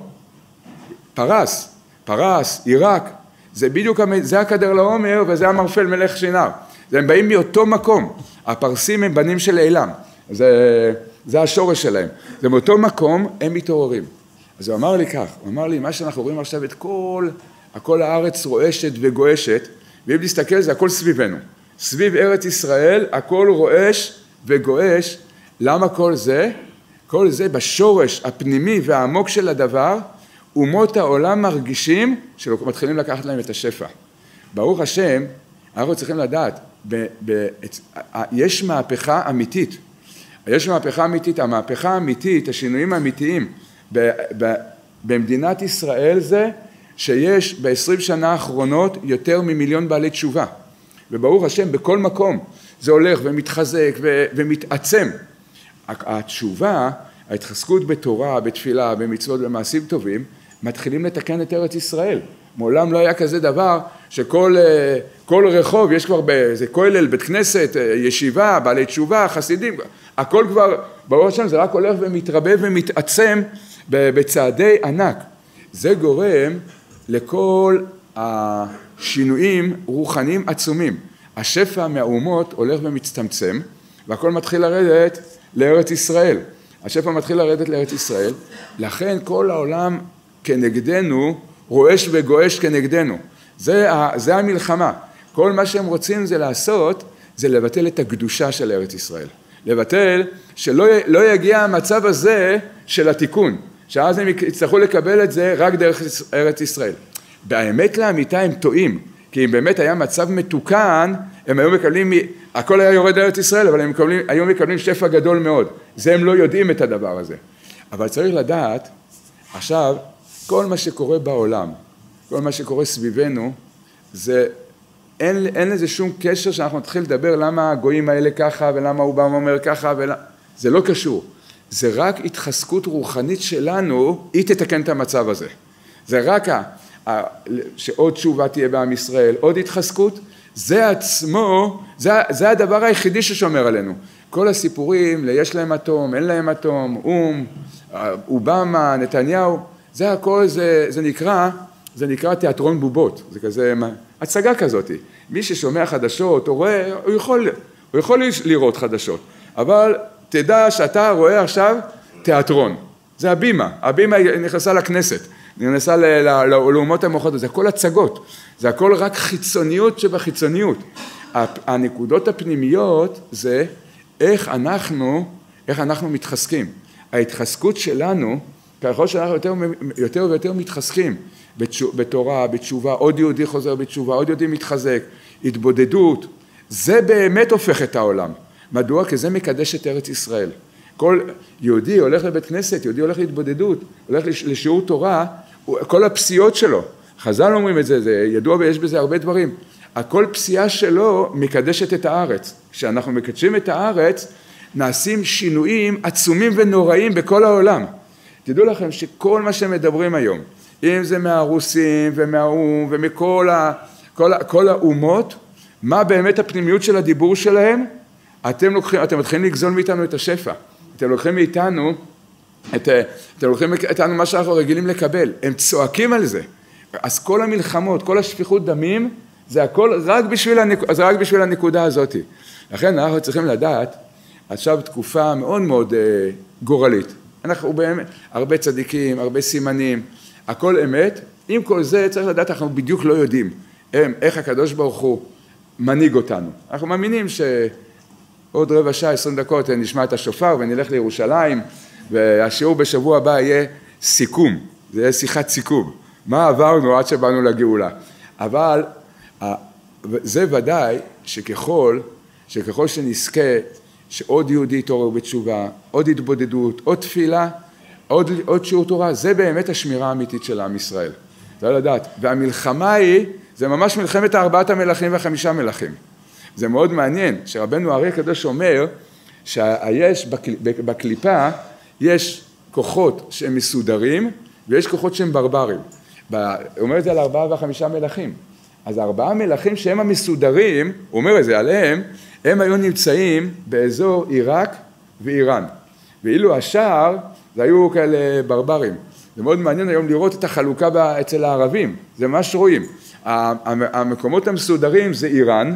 פרס, פרס, עיראק, זה בדיוק, זה הקדר לעומר וזה המרפל מלך שינר. הם באים מאותו מקום. הפרסים הם בנים של אילם. זה, זה השורש שלהם. זה מאותו מקום הם מתעוררים. אז הוא אמר לי כך, הוא אמר לי, מה שאנחנו רואים עכשיו את כל, הכל הארץ רועשת וגועשת, ואם תסתכל זה הכל סביבנו. סביב ארץ ישראל הכל רועש וגועש. למה כל זה? כל זה בשורש הפנימי והעמוק של הדבר, אומות העולם מרגישים שלא מתחילים לקחת להם את השפע. ברוך השם, אנחנו צריכים לדעת, ב, ב, יש מהפכה אמיתית. יש מהפכה אמיתית, המהפכה האמיתית, השינויים האמיתיים ב, ב, במדינת ישראל זה שיש ב-עשרים שנה האחרונות יותר ממיליון בעלי תשובה. וברוך השם, בכל מקום זה הולך ומתחזק ו, ומתעצם. התשובה, ההתחזקות בתורה, בתפילה, במצוות, במעשים טובים, מתחילים לתקן את ארץ ישראל. מעולם לא היה כזה דבר שכל כל רחוב, יש כבר באיזה כולל, בית כנסת, ישיבה, בעלי תשובה, חסידים, הכל כבר, ברוך השם, זה רק הולך ומתרבה ומתעצם בצעדי ענק. זה גורם לכל השינויים רוחניים עצומים. השפע מהאומות הולך ומצטמצם, והכל מתחיל לרדת לארץ ישראל. השפע מתחיל לרדת לארץ ישראל, לכן כל העולם כנגדנו, רועש וגועש כנגדנו. זה, זה המלחמה. כל מה שהם רוצים זה לעשות, זה לבטל את הקדושה של ארץ ישראל. לבטל שלא לא יגיע המצב הזה של התיקון, שאז הם יצטרכו לקבל את זה רק דרך ארץ ישראל. באמת לאמיתה הם טועים, כי אם באמת היה מצב מתוקן, הם היו מקבלים הכל היה יורד לארץ ישראל, אבל הם מקבלים, היום מקבלים שפע גדול מאוד. זה הם לא יודעים את הדבר הזה. אבל צריך לדעת, עכשיו, כל מה שקורה בעולם, כל מה שקורה סביבנו, זה, אין, אין לזה שום קשר שאנחנו נתחיל לדבר למה הגויים האלה ככה, ולמה הוא בא ואומר ככה, ולמה, זה לא קשור. זה רק התחזקות רוחנית שלנו, היא תתקן את המצב הזה. זה רק ה, ה, שעוד תשובה תהיה בעם ישראל, עוד התחזקות, זה עצמו, זה, זה הדבר היחידי ששומר עלינו. כל הסיפורים, יש להם אטום, אין להם אטום, אום, אובמה, נתניהו, זה הכל, זה, זה נקרא, זה נקרא תיאטרון בובות, זה כזה, הצגה כזאת. מי ששומע חדשות, הוא רואה, הוא יכול, הוא יכול לראות חדשות, אבל תדע שאתה רואה עכשיו תיאטרון, זה הבימה, הבימה נכנסה לכנסת, נכנסה לאומות המאוחדות, זה הכל הצגות, זה הכל רק חיצוניות שבחיצוניות. הנקודות הפנימיות זה איך אנחנו, איך אנחנו מתחזקים. ההתחזקות שלנו, ככל שאנחנו יותר, יותר ויותר מתחזקים, בתורה, בתשובה, עוד יהודי חוזר בתשובה, עוד יהודי מתחזק, התבודדות, זה באמת הופך את העולם. מדוע? כי זה מקדש את ארץ ישראל. כל יהודי הולך לבית כנסת, יהודי הולך להתבודדות, הולך לשיעור תורה, כל הפסיעות שלו, חז"ל אומרים את זה, זה ידוע ויש בזה הרבה דברים, הכל פסיעה שלו מקדשת את הארץ. כשאנחנו מקדשים את הארץ, נעשים שינויים עצומים ונוראים בכל העולם. תדעו לכם שכל מה שמדברים היום, אם זה מהרוסים ומהאום ומכל ה, כל, כל האומות, מה באמת הפנימיות של הדיבור שלהם? אתם לוקחים, אתם מתחילים לגזול מאיתנו את השפע. אתם לוקחים מאיתנו, את, אתם לוקחים מאיתנו מה שאנחנו רגילים לקבל. הם צועקים על זה. אז כל המלחמות, כל השפיכות דמים, זה הכל רק בשביל, הנק... זה רק בשביל הנקודה הזאת. לכן אנחנו צריכים לדעת, עכשיו תקופה מאוד מאוד uh, גורלית. אנחנו באמת, הרבה צדיקים, הרבה סימנים, הכל אמת. עם כל זה צריך לדעת, אנחנו בדיוק לא יודעים הם, איך הקדוש ברוך הוא מנהיג אותנו. אנחנו מאמינים שעוד רבע שעה, עשרים דקות, נשמע את השופר ונלך לירושלים, והשיעור בשבוע הבא יהיה סיכום, זה יהיה שיחת סיכום. מה עברנו עד שבאנו לגאולה. אבל זה ודאי שככל, שככל שנזכה, שעוד יהודי יתעורר בתשובה, עוד התבודדות, עוד תפילה, עוד, עוד שיעור תורה, זה באמת השמירה האמיתית של עם ישראל. זה לא לדעת. והמלחמה היא, זה ממש מלחמת ארבעת המלכים והחמישה מלכים. זה מאוד מעניין, שרבנו האר"י הקדוש אומר, שיש בקליפה, יש כוחות שהם מסודרים, ויש כוחות שהם ברברים. הוא אומר את זה על ארבעה והחמישה מלכים. אז ארבעה מלכים שהם המסודרים, הוא אומר את זה עליהם, הם היו נמצאים באזור עיראק ואיראן. ואילו השאר, זה היו כאלה ברברים. זה מאוד מעניין היום לראות את החלוקה אצל הערבים, זה ממש רואים. המקומות המסודרים זה איראן,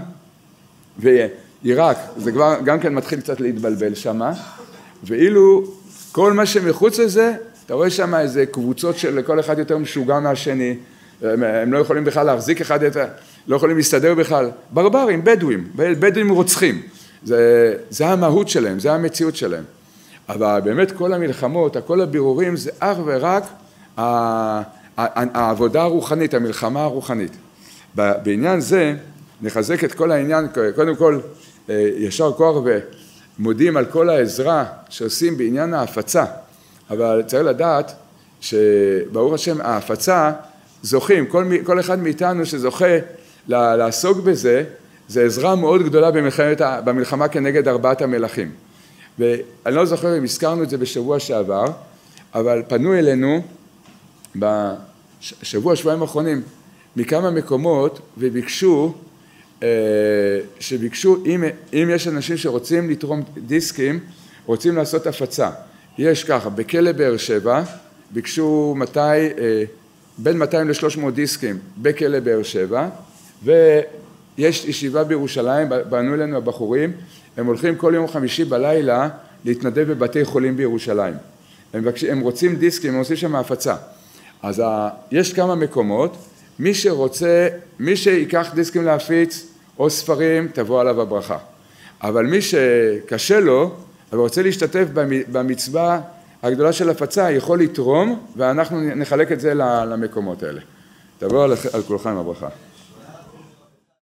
ועיראק, זה כבר גם כן מתחיל קצת להתבלבל שם, ואילו כל מה שמחוץ לזה, אתה רואה שם איזה קבוצות של כל אחד יותר משוגע מהשני, הם לא יכולים בכלל להחזיק אחד את ה... לא יכולים להסתדר בכלל. ברברים, בדואים, בדואים רוצחים. זה, זה המהות שלהם, זה המציאות שלהם. אבל באמת כל המלחמות, כל הבירורים, זה אך ורק העבודה הרוחנית, המלחמה הרוחנית. בעניין זה נחזק את כל העניין, קודם כל ישר כוח ומודים על כל העזרה שעושים בעניין ההפצה. אבל צריך לדעת שברוך השם ההפצה זוכים, כל, כל אחד מאיתנו שזוכה לעסוק בזה, זה עזרה מאוד גדולה במלחמת, במלחמה כנגד ארבעת המלכים. ואני לא זוכר אם הזכרנו את זה בשבוע שעבר, אבל פנו אלינו בשבוע, שבועיים האחרונים, מכמה מקומות וביקשו, שביקשו, אם, אם יש אנשים שרוצים לתרום דיסקים, רוצים לעשות הפצה. יש ככה, בכלא באר שבע, ביקשו מתי, בין מאתיים לשלוש מאות דיסקים בכלא באר שבע, ויש ישיבה בירושלים, באנו אלינו הבחורים, הם הולכים כל יום חמישי בלילה להתנדב בבתי חולים בירושלים. הם, הם רוצים דיסקים, הם עושים שם הפצה. אז ה, יש כמה מקומות, מי שרוצה, מי שיקח דיסקים להפיץ או ספרים, תבוא עליו הברכה. אבל מי שקשה לו, אבל רוצה להשתתף במצווה הגדולה של הפצה, יכול לתרום, ואנחנו נחלק את זה למקומות האלה. תבוא על, על כולכם הברכה.